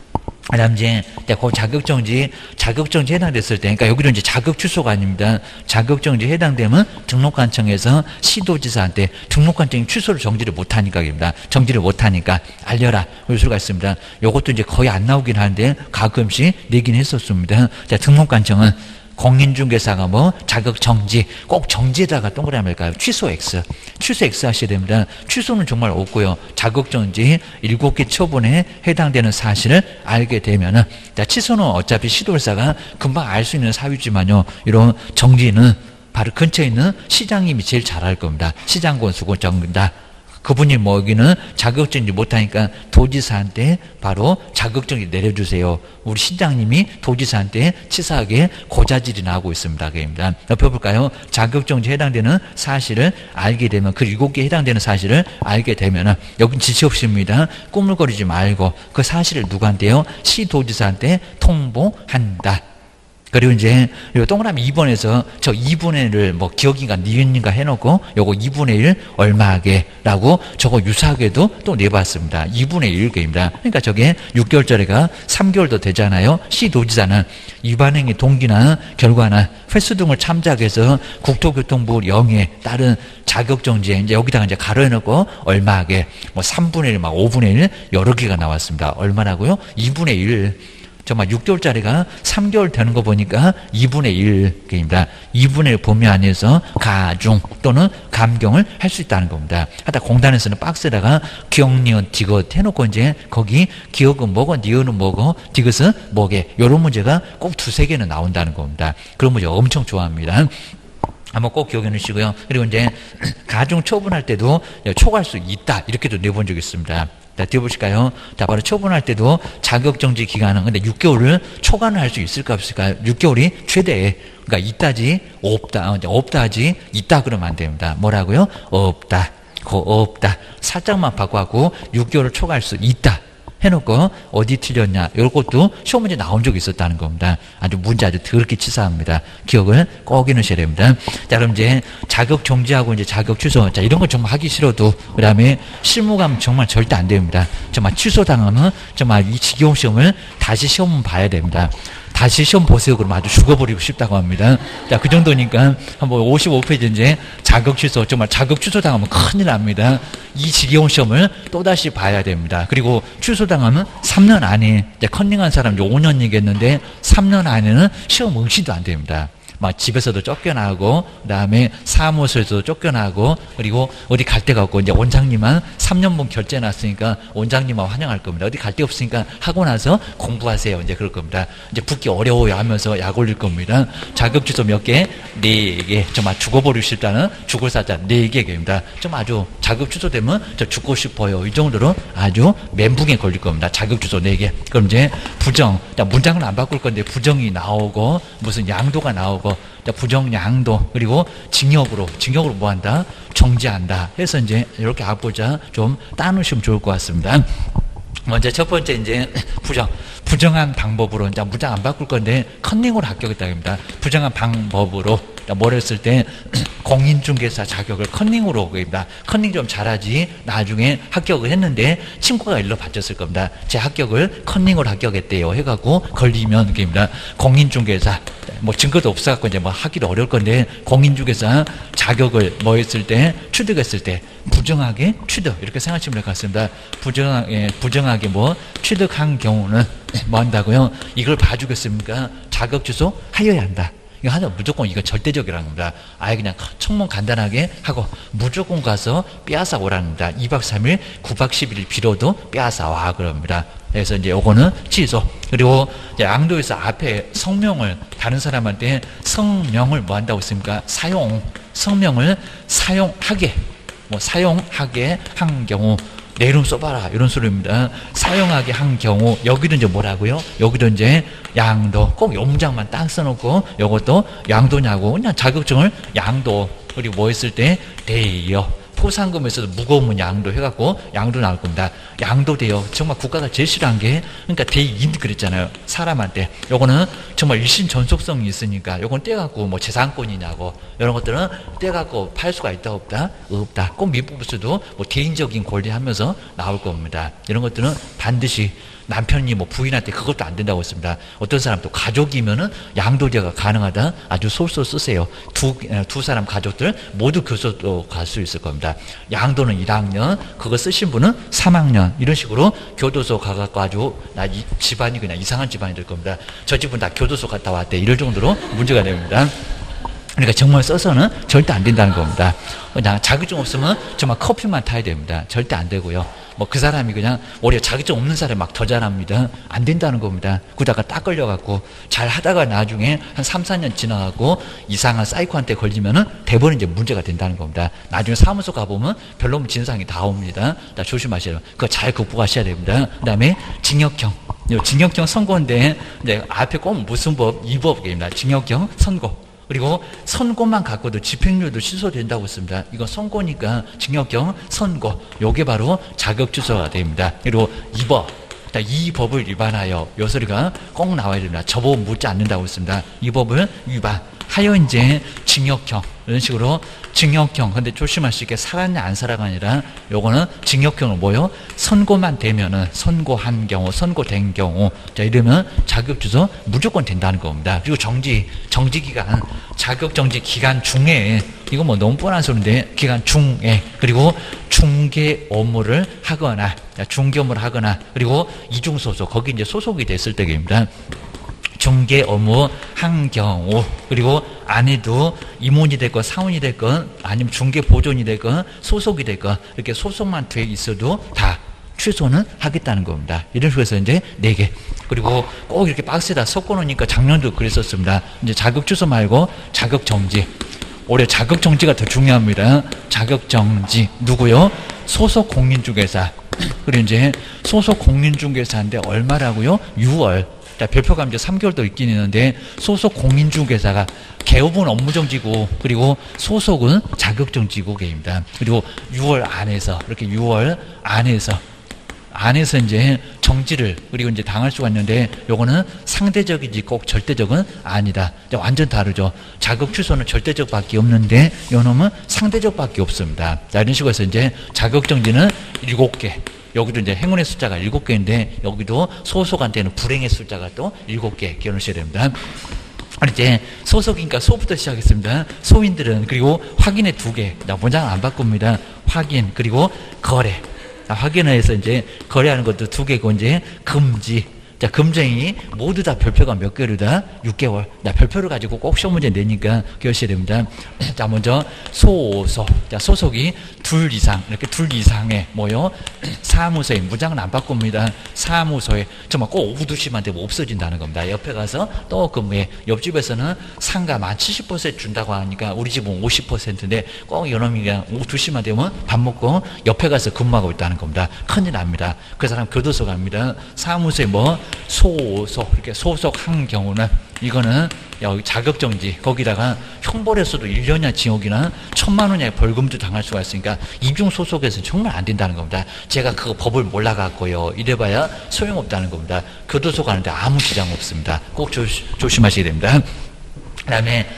그 다음 이제, 그 자격정지 해당됐을 때, 그러니까 여기는 이제 자격 취소가 아닙니다. 자격정지 해당되면 등록관청에서 시도지사한테 등록관청이 취소를 정지를 못하니까입니다. 정지를 못하니까 알려라. 그럴 수가 있습니다. 요것도 이제 거의 안 나오긴 하는데 가끔씩 내긴 했었습니다. 자, 등록관청은 공인중개사가 뭐 자격정지 꼭 정지에다가 동그라미 할까요? 취소 X 하셔야 됩니다. 취소는 정말 없고요. 자격정지 7개 처분에 해당되는 사실을 알게 되면은, 자, 취소는 어차피 시도회사가 금방 알 수 있는 사유지만요. 이런 정지는 바로 근처에 있는 시장님이 제일 잘 알 겁니다. 시장권 수고 정다. 그분이 뭐 여기는 자격정지 못하니까 도지사한테 바로 자격정지 내려주세요. 우리 시장님이 도지사한테 치사하게 고자질이 나오고 있습니다. 그입니다. 옆에 볼까요? 자격정지 해당되는 사실을 알게 되면, 그 7개에 해당되는 사실을 알게 되면은, 여긴 지시 없습니다. 꾸물거리지 말고 그 사실을 누구한테요? 시도지사한테 통보한다. 그리고 이제 요 동그라미 2번에서 저 2분의 1을 뭐 기억인가 니은인가 해놓고 요거 2분의 1 얼마게라고 저거 유사하게도 또 내봤습니다. 2분의 1개입니다. 그러니까 저게 6개월짜리가 3개월도 되잖아요. 시도지사는 위반행위 동기나 결과나 횟수 등을 참작해서 국토교통부 영에 따른 자격정지에 이제 여기다가 이제 가로해놓고 얼마게 뭐 3분의 1, 막 5분의 1 여러 개가 나왔습니다. 얼마라고요? 2분의 1. 정말 6개월짜리가 3개월 되는 거 보니까 2분의 1입니다. 2분의 1 범위 안에서 가중 또는 감경을 할 수 있다는 겁니다. 하다 공단에서는 박스에다가 기억, 니은, 디귿 해놓고 이제 거기 기억은 뭐고, 니은은 뭐고, 디귿은 뭐게. 이런 문제가 꼭 2-3개는 나온다는 겁니다. 그런 문제 엄청 좋아합니다. 한번 꼭 기억해 놓으시고요. 그리고 이제 가중 처분할 때도 초과할 수 있다. 이렇게도 내본 적이 있습니다. 자, 뒤에 보실까요? 자, 바로 처분할 때도 자격정지 기간은, 근데 6개월을 초과는 할 수 있을까 없을까요? 6개월이 최대. 그러니까 있다지, 없다. 없다 하지, 있다 그러면 안 됩니다. 뭐라고요? 없다. 없다. 살짝만 바꿔갖고 6개월을 초과할 수 있다. 해놓고 어디 틀렸냐 이런 것도 시험 문제 나온 적이 있었다는 겁니다. 아주 문제 아주 더럽게 치사합니다. 기억을 꼭 해놓으셔야 됩니다. 자, 그럼 이제 자격 정지하고 이제 자격 취소. 자, 이런 거 정말 하기 싫어도 그다음에 실무감 정말 절대 안 됩니다. 정말 취소당하면 정말 이 지겨운 시험을 다시 시험은 봐야 됩니다. 다시 시험 보세요. 그러면 아주 죽어버리고 싶다고 합니다. 자, 그 정도니까 한번 55페이지 이제 자격 취소. 정말 자격 취소 당하면 큰일 납니다. 이 지겨운 시험을 또다시 봐야 됩니다. 그리고 취소 당하면 3년 안에, 이제 컨닝한 사람 이제 5년 얘기했는데 3년 안에는 시험 응시도 안 됩니다. 막 집에서도 쫓겨나고, 그 다음에 사무소에서도 쫓겨나고, 그리고 어디 갈 데가 없고, 이제 원장님만 3년분 결제 놨으니까 원장님만 환영할 겁니다. 어디 갈 데 없으니까 하고 나서 공부하세요. 이제 그럴 겁니다. 이제 붙기 어려워요 하면서 약 올릴 겁니다. 자격 취소 몇 개? 4개. 정말 죽어버리고 싶다는 죽을 사자 4개입니다. 좀 아주 자격 취소되면 저 죽고 싶어요. 이 정도로 아주 멘붕에 걸릴 겁니다. 자격 취소 4개. 그럼 이제 부정. 문장은 안 바꿀 건데 부정이 나오고, 무슨 양도가 나오고, 부정 양도, 그리고 징역으로 뭐 한다? 정지한다. 해서 이제 이렇게 앞보자 좀 따놓으시면 좋을 것 같습니다. 먼저 첫 번째 이제 부정한 방법으로, 이제 문장 안 바꿀 건데 컨닝으로 합격했다입니다. 부정한 방법으로 뭘 했을 때 공인중개사 자격을 컨닝으로 합니다. 컨닝 좀 잘하지 나중에 합격을 했는데 친구가 일러 바쳤을 겁니다. 제 합격을 컨닝으로 합격했대요 해갖고 걸리면 그입니다. 공인중개사 뭐 증거도 없어갖고 이제 뭐 하기도 어려울 건데 공인중개사 자격을 뭐 했을 때 취득했을 때 부정하게 취득 이렇게 생각하시면 될 것 같습니다. 부정하게 뭐 취득한 경우는 뭐 한다고요? 이걸 봐주겠습니까? 자격 취소 하여야 한다. 이거 하자 무조건 이거 절대적이라는 겁니다. 아예 그냥 청문 간단하게 하고 무조건 가서 빼앗아 오라는 겁니다. 2박 3일 9박 10일 빌어도 빼앗아 와 그럽니다. 그래서 이제 요거는 취소. 그리고 이제 양도에서 앞에 성명을 다른 사람한테 성명을 뭐 한다고 했습니까? 성명을 사용하게 뭐 사용하게 한 경우 내 이름 써봐라 이런 소리입니다. 사용하게 한 경우 여기도 이제 뭐라고요? 여기도 이제 양도 꼭 요 문장만 딱 써놓고 요것도 양도냐고 그냥 자격증을 양도 그리고 뭐 했을 때 대여 포상금에서도 무거우면 양도 해갖고 양도 나올 겁니다. 양도 대여 정말 국가가 제일 싫어한 게 그러니까 대인 그랬잖아요. 사람한테 요거는 정말 일신 전속성이 있으니까 요건 떼갖고 뭐 재산권이냐고 이런 것들은 떼갖고 팔 수가 있다 없다? 없다. 꼭 미법에서도 뭐 개인적인 권리하면서 나올 겁니다. 이런 것들은 반드시 남편이 뭐 부인한테 그것도 안 된다고 했습니다. 어떤 사람도 가족이면은 양도제가 가능하다. 아주 솔솔 쓰세요. 두 사람 가족들 모두 교도소 갈 수 있을 겁니다. 양도는 1학년, 그거 쓰신 분은 3학년 이런 식으로 교도소 가갖고 아주 이 집안이 그냥 이상한 집안이 될 겁니다. 저 집은 다 교도소 갔다 왔대. 이럴 정도로 문제가 됩니다. 그러니까 정말 써서는 절대 안 된다는 겁니다. 그냥 자격증 없으면 정말 커피만 타야 됩니다. 절대 안 되고요. 뭐 그 사람이 그냥 오히려 자격증 없는 사람이 막 더 잘합니다. 안 된다는 겁니다. 그러다가 딱 걸려갖고 잘 하다가 나중에 한 3, 4년 지나가고 이상한 사이코한테 걸리면은 대부분 이제 문제가 된다는 겁니다. 나중에 사무소 가보면 별로 진상이 다 옵니다. 다 조심하셔야 돼요. 그거 잘 극복하셔야 됩니다. 그 다음에 징역형. 징역형 선고인데 이제 앞에 꼭 무슨 법? 이 법입니다. 징역형 선고. 그리고 선고만 갖고도 집행유예도 취소된다고 했습니다. 이건 선고니까 징역형 선고. 요게 바로 자격 취소가 됩니다. 그리고 이 법을 위반하여 요 소리가 꼭 나와야 됩니다. 저 법 묻지 않는다고 했습니다. 이 법을 위반하여 이제 징역형 이런 식으로 징역형. 근데 조심하실 게 살았냐 안 살아가 아니라 요거는 징역형은 뭐요? 선고만 되면은 선고한 경우, 선고된 경우 자 이러면 자격 취소 무조건 된다는 겁니다. 그리고 정지 기간, 자격 정지 기간 중에 이거 뭐 너무 뻔한 소리인데 기간 중에 그리고 중개 업무를 하거나 중개 업무를 하거나 그리고 이중 소속 거기 이제 소속이 됐을 때입니다. 중개 업무 한 경우 그리고 안 해도 임원이 됐건 사원이 됐건 아니면 중개 보존이 됐건 소속이 됐건 이렇게 소속만 돼 있어도 다 취소는 하겠다는 겁니다. 이런 식으로 해서 이제 4개. 그리고 꼭 이렇게 박스에다 섞어놓으니까 작년도 그랬었습니다. 이제 자격 취소 말고 자격 정지. 올해 자격 정지가 더 중요합니다. 자격 정지. 누구요? 소속 공인중개사. 그리고 이제 소속 공인중개사인데 얼마라고요? 6월. 별표가 이제 3개월도 있긴 있는데 소속 공인중개사가 개업은 업무정지고 그리고 소속은 자격정지고 계입니다. 그리고 6월 안에서 이렇게 6월 안에서 안에서 이제 정지를 그리고 이제 당할 수가 있는데 요거는 상대적이지 꼭 절대적은 아니다. 완전 다르죠. 자격 취소는 절대적밖에 없는데 요놈은 상대적밖에 없습니다. 자, 이런 식으로 해서 이제 자격 정지는 7개. 여기도 이제 행운의 숫자가 7개인데 여기도 소속한테는 불행의 숫자가 또 7개 기억하셔야 됩니다. 이제 소속이니까 소부터 시작했습니다. 소인들은 그리고 확인의 2개. 문장 안 바꿉니다. 확인 그리고 거래. 확인을 해서 이제 거래하는 것도 2개고 이제 금지. 자, 금쟁이 모두 다 별표가 몇 개월이다? 6개월. 자, 별표를 가지고 꼭 시험 문제 내니까 기억하셔야 됩니다. 자, 먼저 소속. 자, 소속이 2 이상. 이렇게 2 이상의 뭐요? 사무소에 문장은 안 바꿉니다. 사무소에 정말 꼭 오후 2시만 되면 없어진다는 겁니다. 옆에 가서 또 근무해. 옆집에서는 상가 만 70% 준다고 하니까 우리 집은 50%인데 꼭 이놈이 그냥 오후 2시만 되면 밥 먹고 옆에 가서 근무하고 있다는 겁니다. 큰일 납니다. 그 사람 교도소 갑니다. 사무소에 뭐 소속 이렇게 소속한 경우는 이거는 여기 자격정지 거기다가 형벌에서도 1년이나 징역이나 1,000만 원의 벌금도 당할 수가 있으니까 이중 소속에서는 정말 안 된다는 겁니다. 제가 그거 법을 몰라갖고요 이래봐야 소용없다는 겁니다. 교도소 가는데 아무 지장 없습니다. 꼭 조심하셔야 됩니다. 그 다음에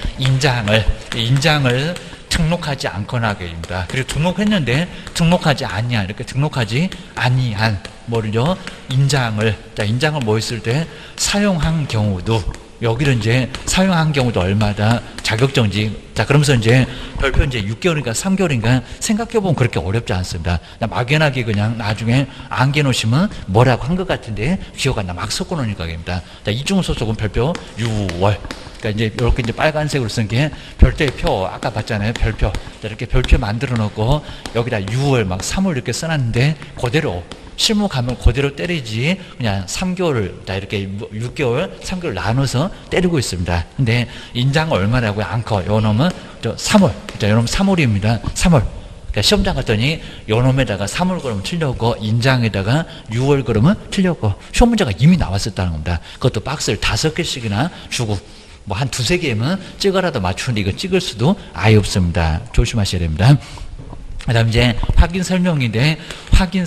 인장을 등록하지 않거나 하게입니다. 그리고 등록했는데 등록하지 아니한 이렇게 등록하지 아니한 뭐를요? 인장을 뭐 했을 때 사용한 경우도 여기를 이제 사용한 경우도 얼마다 자격정지. 자, 그러면서 이제 별표 이제 6개월인가 3개월인가 생각해보면 그렇게 어렵지 않습니다. 막연하게 그냥 나중에 안겨놓으시면 뭐라고 한 것 같은데 기억 안 나. 막 섞어놓으니까 입니다. 자, 이중소속은 별표 6월. 그러니까 이제 이렇게 이제 빨간색으로 쓴 게 별도의 표 아까 봤잖아요. 별표. 자, 이렇게 별표 만들어 놓고 여기다 6월 막 3월 이렇게 써놨는데 그대로 실무 가면 그대로 때리지 그냥 3개월을 다 이렇게 6개월 3개월 나눠서 때리고 있습니다. 근데 인장 얼마라고요? 앙커 요놈은 3월. 자, 요놈 3월입니다. 3월. 그러니까 시험장 갔더니 요놈에다가 3월 그러면 틀렸고 인장에다가 6월 그러면 틀렸고 시험 문제가 이미 나왔었다는 겁니다. 그것도 박스를 5개씩이나 주고 뭐 한 2-3개면 찍어라도 맞추는데 이거 찍을 수도 아예 없습니다. 조심하셔야 됩니다. 그 다음 이제 확인 설명인데 확인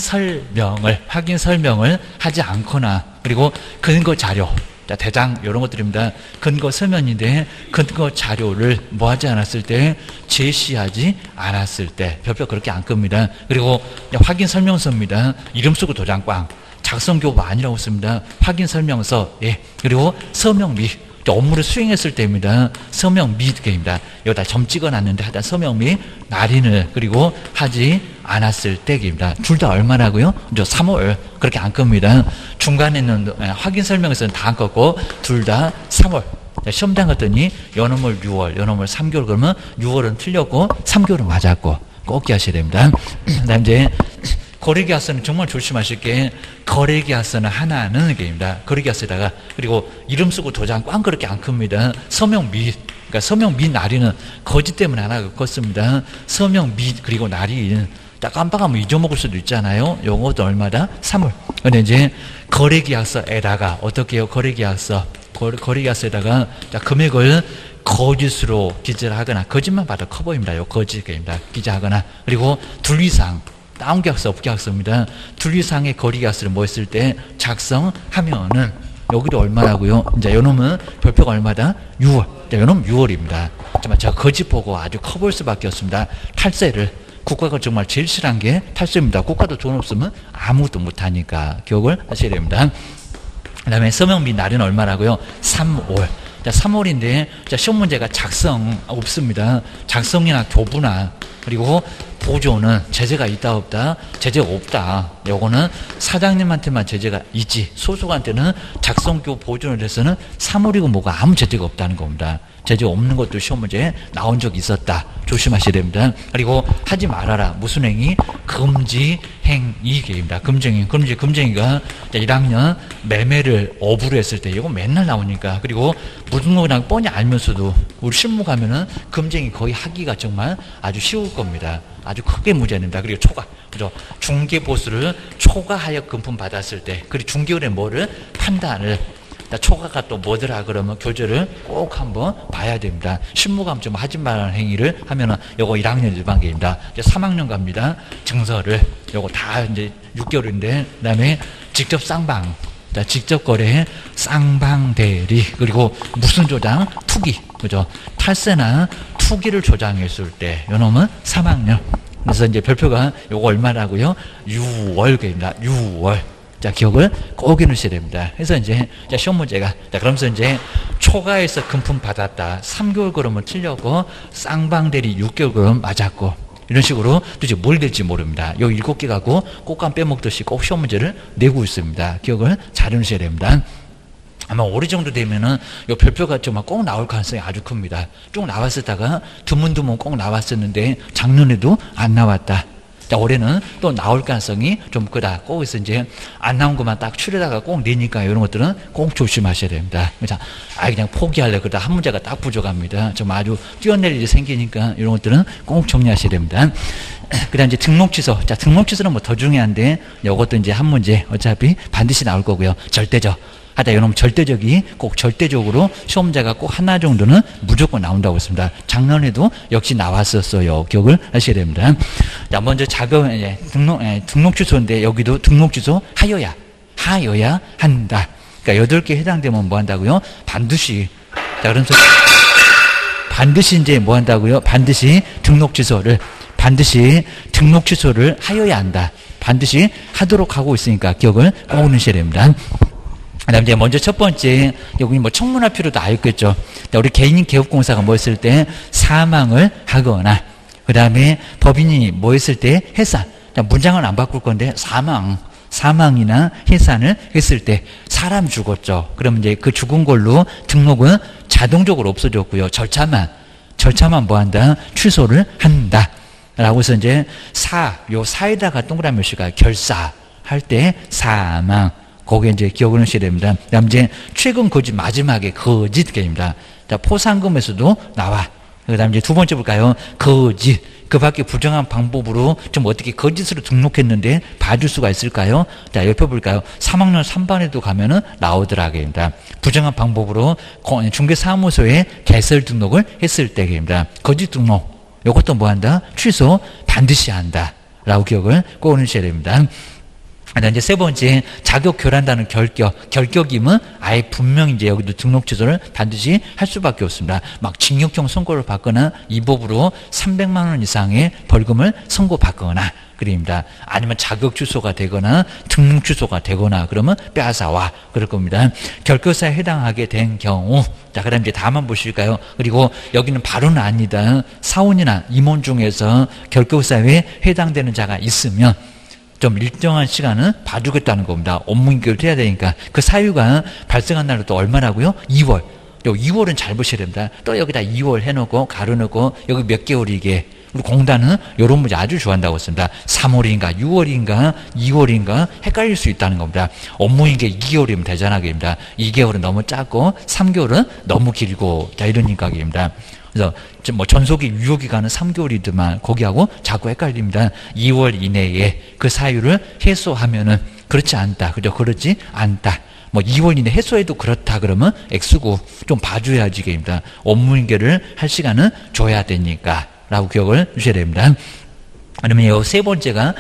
설명을 하지 않거나 그리고 근거 자료. 자, 대장 이런 것들입니다. 근거 설명인데 근거 자료를 뭐 하지 않았을 때 제시하지 않았을 때 별표 그렇게 안 끕니다. 그리고 확인 설명서입니다. 이름 쓰고 도장 꽝. 작성교부 아니라고 씁니다. 확인 설명서. 예. 그리고 서명 및 업무를 수행했을 때입니다. 서명 및입니다. 여기다 점 찍어놨는데 하다 서명 및 날인을 그리고 하지 않았을 때입니다. 둘 다 얼마라고요? 3월 그렇게 안 끕니다. 중간에 있는 확인 설명에서는 다 안 껐고 둘 다 3월. 시험장 갔더니 요놈을 6월, 요놈을 3개월 그러면 6월은 틀렸고 3개월은 맞았고 꼭 기하셔야 됩니다. 그다음 이제 거래계약서는 정말 조심하실 게 거래계약서는 하나는 게입니다. 거래계약서에다가 그리고 이름 쓰고 도장 꽝 그렇게 안 큽니다. 서명 및 그러니까 서명 및 날인은 거짓 때문에 하나 컸습니다. 서명 및 그리고 날인 딱 깜빡하면 잊어먹을 수도 있잖아요. 요것도 얼마다? 3월. 근데 이제 거래계약서에다가 어떻게 해요? 거래계약서에다가 금액을 거짓으로 기재를 하거나 거짓만 봐도 커 보입니다. 요 거짓입니다. 기재하거나 그리고 둘 이상 다운계약서, 업계약서입니다. 둘 이상의 거래계약서를 뭐 했을 때 작성하면은 여기도 얼마라고요? 이제 요놈은 별표가 얼마다? 6월. 자, 요놈 6월입니다. 정말 제가 거짓 보고 아주 커 보일 수밖에 없습니다. 탈세를 국가가 정말 제일 싫어한 게 탈세입니다. 국가도 돈 없으면 아무것도 못하니까 기억을 하셔야 됩니다. 그 다음에 서명 및 날은 얼마라고요? 3월. 자, 3월인데 자, 시험 문제가 작성 없습니다. 작성이나 교부나 그리고 보조는 제재가 있다 없다? 제재가 없다. 요거는 사장님한테만 제재가 있지. 소속한테는 작성교 보존을 해서는 3월이고 뭐가 아무 제재가 없다는 겁니다. 제재 없는 것도 시험 문제에 나온 적이 있었다. 조심하셔야 됩니다. 그리고 하지 말아라. 무슨 행위? 금지 행위입니다. 금지행위. 그럼 이제 금지행위가 1학년 매매를 업으로 했을 때 이거 맨날 나오니까 그리고 무슨 거 그냥 뻔히 알면서도 우리 실무 가면은 금지행위 거의 하기가 정말 아주 쉬울 겁니다. 아주 크게 문제됩니다. 그리고 초과. 그죠? 중개보수를 초과하여 금품 받았을 때 그리고 중개원의 뭐를 판단을 초과가 또 뭐더라 그러면 교재를 꼭 한번 봐야 됩니다. 실무감 좀 하지 말라는 행위를 하면은 요거 1학년 일반계입니다. 이제 3학년 갑니다. 증서를 요거 다 이제 6개월인데 그다음에 직접 쌍방, 자, 직접 거래, 쌍방 대리, 그리고 무슨 조장? 투기, 그죠? 탈세나 투기를 조장했을 때 요놈은 3학년. 그래서 이제 별표가 요거 얼마라고요? 6월입니다. 6월. 자, 기억을 꼭 해놓으셔야 됩니다. 그래서 이제, 자, 시험 문제가, 자, 그러면서 이제, 초과해서 금품 받았다. 3개월 그러면 틀렸고, 쌍방대리 6개월 그러면 맞았고, 이런 식으로 도대체 뭘 될지 모릅니다. 요 7개 갖고 꽃감 빼먹듯이 꼭 시험 문제를 내고 있습니다. 기억을 잘 해놓으셔야 됩니다. 아마 올해 정도 되면은 요 별표가 정말 꼭 나올 가능성이 아주 큽니다. 쭉 나왔었다가 드문드문 꼭 나왔었는데 작년에도 안 나왔다. 자, 올해는 또 나올 가능성이 좀 크다. 꼭 있어 이제 안 나온 것만 딱 추려다가 꼭 내니까 이런 것들은 꼭 조심하셔야 됩니다. 그냥 포기하려 그러다 한 문제가 딱 부족합니다. 좀 아주 뛰어낼 일이 생기니까 이런 것들은 꼭 정리하셔야 됩니다. 그다음 이제 등록 취소. 자, 등록 취소는 뭐 더 중요한데 이것도 이제 한 문제 어차피 반드시 나올 거고요. 절대적. 하다 이놈 절대적이 꼭 절대적으로 시험자가 꼭 하나 정도는 무조건 나온다고 했습니다. 작년에도 역시 나왔었어요. 기억을 하셔야 됩니다. 자, 먼저 등록 취소인데 여기도 등록 취소 하여야 한다. 그러니까 8개 해당되면 뭐 한다고요? 반드시. 자, 그러면서 반드시 이제 뭐 한다고요? 반드시 등록 취소를 하여야 한다. 반드시 하도록 하고 있으니까 기억을 꼭 하셔야 됩니다. 그다음 이제 먼저 첫 번째 여기 뭐 청문회표로도 알겠죠. 우리 개인 개업공사가 뭐 했을 때 사망을 하거나 그다음에 법인이 뭐 했을 때 해산. 문장은 안 바꿀 건데 사망이나 해산을 했을 때 사람 죽었죠. 그러면 이제 그 죽은 걸로 등록은 자동적으로 없어졌고요. 절차만 뭐 한다? 취소를 한다. 라고 해서 이제 사에다가 동그라미 몇일까요? 결사할 때 사망. 거기에 이제 기억을 하셔야 됩니다. 그 다음 이제 최근 거짓, 마지막에 거짓입니다. 자, 포상금에서도 나와. 그 다음 이제 두 번째 볼까요? 거짓. 그 밖에 부정한 방법으로 좀 어떻게 거짓으로 등록했는데 봐줄 수가 있을까요? 자, 옆에 볼까요? 3학년 3반에도 가면은 나오더라고요. 부정한 방법으로 중개사무소에 개설 등록을 했을 때입니다. 거짓 등록. 이것도 뭐 한다? 취소 반드시 한다. 라고 기억을 꼭 하셔야 됩니다. 이제 세 번째, 자격 교란다는 결격이면 아예 분명히 이제 여기도 등록 취소를 반드시 할 수밖에 없습니다. 막 징역형 선고를 받거나 이 법으로 300만 원 이상의 벌금을 선고받거나 그럽니다. 아니면 자격 취소가 되거나 등록 취소가 되거나 그러면 빼앗아와 그럴 겁니다. 결격사에 해당하게 된 경우, 자, 그다음 이제 다만 보실까요? 그리고 여기는 바로는 아니다. 사원이나 임원 중에서 결격사에 해당되는 자가 있으면 좀 일정한 시간은 봐주겠다는 겁니다. 업무 인격을 해야 되니까. 그 사유가 발생한 날로 또 얼마라고요? 2월. 요 2월은 잘 보셔야 됩니다. 또 여기다 2월 해놓고 가려놓고 여기 몇 개월이게. 우리 공단은 이런 문제 아주 좋아한다고 했습니다. 3월인가 6월인가 2월인가 헷갈릴 수 있다는 겁니다. 업무인계 2개월이면 되잖아입니다. 2개월은 너무 짧고 3개월은 너무 길고 자 이러니까입니다. 그래서 뭐 전속의 유효기간은 3개월이지만 거기하고 자꾸 헷갈립니다. 2월 이내에 그 사유를 해소하면은 그렇지 않다. 그죠? 그렇지 않다. 뭐 2월 이내 해소해도 그렇다 그러면 X고 좀 봐줘야지 입니다. 업무인계를 할 시간은 줘야 되니까 라고 기억을 주셔야 됩니다. 그러면 요 세 번째가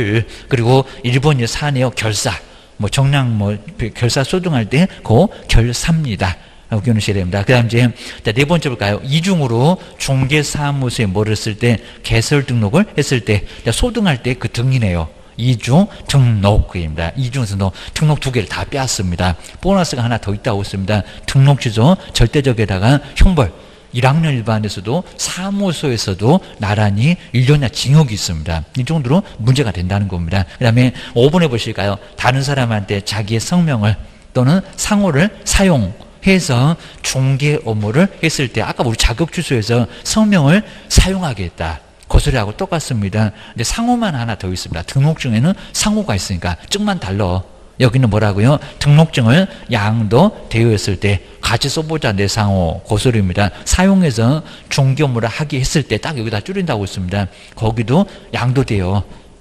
그리고 1번이 사네요. 결사. 뭐 정량 결사 소등할 때 그 결사입니다. 라고 기억하셔야 됩니다. 그 다음 이제, 네 번째 볼까요? 이중으로 중개사무소에 뭐를 했을 때, 개설 등록을 했을 때, 소등할 때 그 등이네요. 이중 등록입니다. 이중 등록 2개를 다 빼앗습니다. 보너스가 하나 더 있다고 했습니다. 등록 취소, 절대적에다가 형벌. 1학년 일반에서도 사무소에서도 나란히 1년이나 징역이 있습니다. 이 정도로 문제가 된다는 겁니다. 그 다음에 5번에 보실까요? 다른 사람한테 자기의 성명을 또는 상호를 사용해서 중개 업무를 했을 때 아까 우리 자격 취소에서 성명을 사용하게 했다. 그 소리하고 똑같습니다. 근데 상호만 하나 더 있습니다. 등록증에는 상호가 있으니까 증만 달러. 여기는 뭐라고요? 등록증을 양도되어 있을 때 같이 써보자 내 상호 그 소리입니다. 사용해서 중개 업무를 하게 했을 때 딱 여기다 줄인다고 했습니다. 거기도 양도되어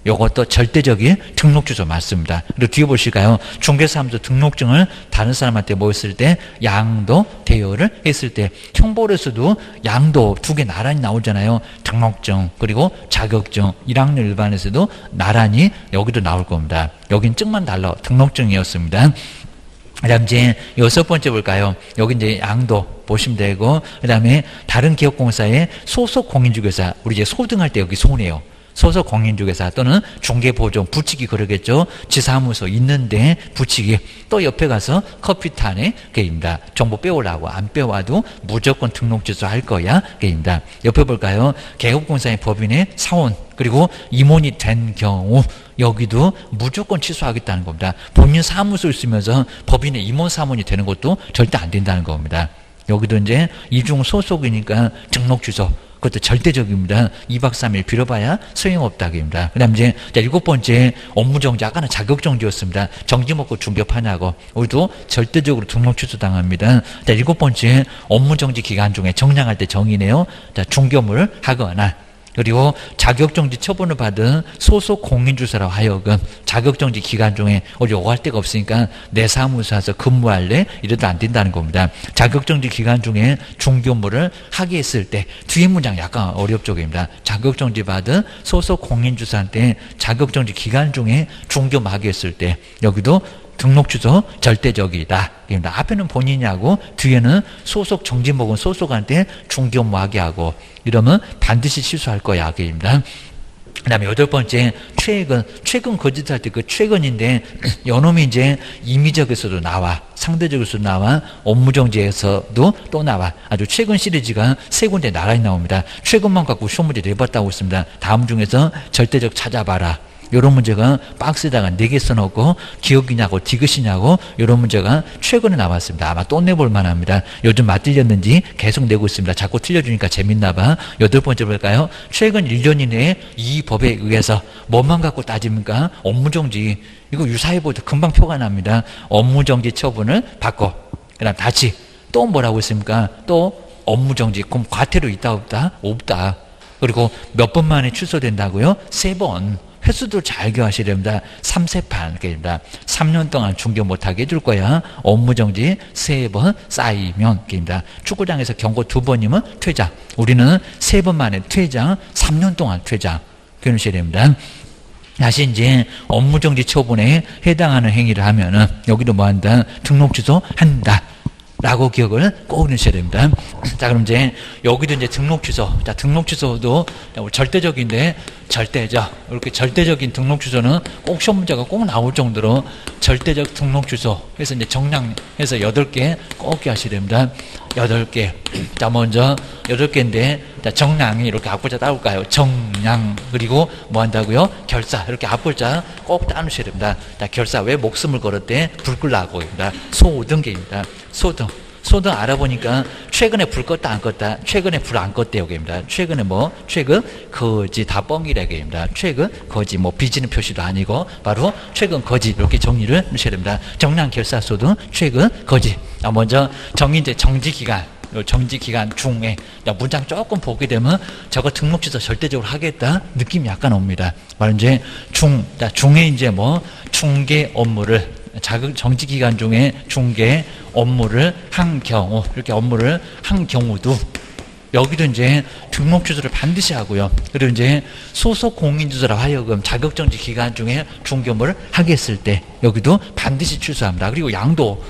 요것도 절대적인 등록주소 맞습니다. 그리고 뒤에 보실까요? 중개사무소 등록증을 다른 사람한테 뭐 했을 때 양도 대여를 했을 때 형벌에서도 양도 두 개 나란히 나오잖아요. 등록증 그리고 자격증 1학년 일반에서도 나란히 여기도 나올 겁니다. 여긴 증만 달라 등록증이었습니다. 그 다음 이제 여섯 번째 볼까요? 여기 이제 양도 보시면 되고, 그 다음에 다른 기업공사의 소속 공인중개사, 우리 이제 소등할 때 여기 소네요. 소속 공인중개사 또는 중개보증 붙이기 그러겠죠. 지사무소 있는데 붙이기. 또 옆에 가서 커피탄에 게입니다. 정보 빼오라고 안 빼와도 무조건 등록 취소할 거야 게입니다. 옆에 볼까요? 개업공사의 법인의 사원 그리고 임원이 된 경우 여기도 무조건 취소하겠다는 겁니다. 본인 사무소 있으면서 법인의 임원 사원이 되는 것도 절대 안 된다는 겁니다. 여기도 이제 이중 소속이니까 등록 취소. 그것도 절대적입니다. 2박 3일 빌어봐야 소용없다입니다. 그 다음 이제 일곱 번째 업무정지, 아까는 자격정지였습니다. 정지 먹고 중개파냐고. 우리도 절대적으로 등록 취소당합니다. 자, 일곱 번째 업무정지 기간 중에 정량할 때 정의네요. 자, 중개업무를 하거나 그리고 자격정지 처분을 받은 소속 공인주사로 하여금 자격정지 기간 중에 어디 오갈 데가 없으니까 내 사무소에서 근무할래? 이래도 안 된다는 겁니다. 자격정지 기간 중에 중개업무를 하게 했을 때 뒤에 문장 약간 어렵죠입니다. 자격정지 받은 소속 공인주사한테 자격정지 기간 중에 중개업무 하게 했을 때 여기도 등록 취소 절대적이다. 앞에는 본인이 하고 뒤에는 소속 정지 먹은 소속한테 중개업무 하게 하고 이러면 반드시 취소할 거야. 입니다. 그 다음에 여덟 번째 최근 거짓할 때 그 최근인데 요놈이 이제 임의적에서도 나와 상대적에서도 나와 업무정지에서도 또 나와 아주 최근 시리즈가 세 군데 나란히 나옵니다. 최근만 갖고 시험 문제 내봤다고 있습니다. 다음 중에서 절대적 찾아봐라. 이런 문제가 박스에다가 4개 써놓고 기억이냐고 디귿이냐고 이런 문제가 최근에 나왔습니다. 아마 또 내볼 만합니다. 요즘 맞들렸는지 계속 내고 있습니다. 자꾸 틀려주니까 재밌나 봐. 여덟 번째 볼까요? 최근 1년 이내에 이 법에 의해서 뭐만 갖고 따집니까? 업무정지. 이거 유사해보도 금방 표가 납니다. 업무정지 처분을 받고 그 다음 다시 또 뭐라고 했습니까? 또 업무정지. 그럼 과태료 있다 없다? 없다. 그리고 몇 번 만에 취소된다고요? 3번. 횟수도 잘 기억하셔야 됩니다. 3세판입니다. 3년 동안 중개 못하게 해줄 거야. 업무정지 3번 쌓이면 입니다. 축구장에서 경고 2번이면 퇴장. 우리는 3번 만에 퇴장, 3년 동안 퇴장. 기억하셔야 됩니다. 다시 이제 업무정지 처분에 해당하는 행위를 하면은 여기도 뭐 한다? 등록 취소한다. 라고 기억을 꼭 해주셔야 됩니다. 자, 그럼 이제 여기도 이제 등록 취소. 자, 등록 취소도 절대적인데 절대적. 이렇게 절대적인 등록 취소는 꼭 시험 문제가 꼭 나올 정도로 절대적 등록 취소. 해서 이제 정량해서 8개 꼭 기억하셔야 됩니다. 8개. 자, 먼저 8개인데 자, 정량이 이렇게 앞글자 따올까요? 정량. 그리고 뭐 한다고요? 결사. 이렇게 앞글자 꼭 따놓으셔야 됩니다. 자, 결사. 왜 목숨을 걸었대? 불 끌라고입니다. 소등계입니다. 소등 알아보니까 최근에 불 껐다 안 껐다. 최근에 불 안 껐대요. 여기입니다. 최근에 뭐? 최근 거지 다 뻥이라기입니다. 최근 거지 뭐 빚지는 표시도 아니고 바로 최근 거지 이렇게 정리를 하셔야 됩니다. 정량 결사 소등 최근 거지. 먼저 정인제 정지기간. 정지기간 중에 문장 조금 보게 되면 저거 등록 취소 절대적으로 하겠다 느낌이 약간 옵니다. 바로 이제 중에 이제 뭐 중개 업무를 정지기간 중에 중개 업무를 한 경우 이렇게 업무를 한 경우도 여기도 이제 등록 취소를 반드시 하고요. 그리고 이제 소속 공인주소라 하여금 자격정지 기간 중에 중개 업무를 하게 했을 때 여기도 반드시 취소합니다. 그리고 양도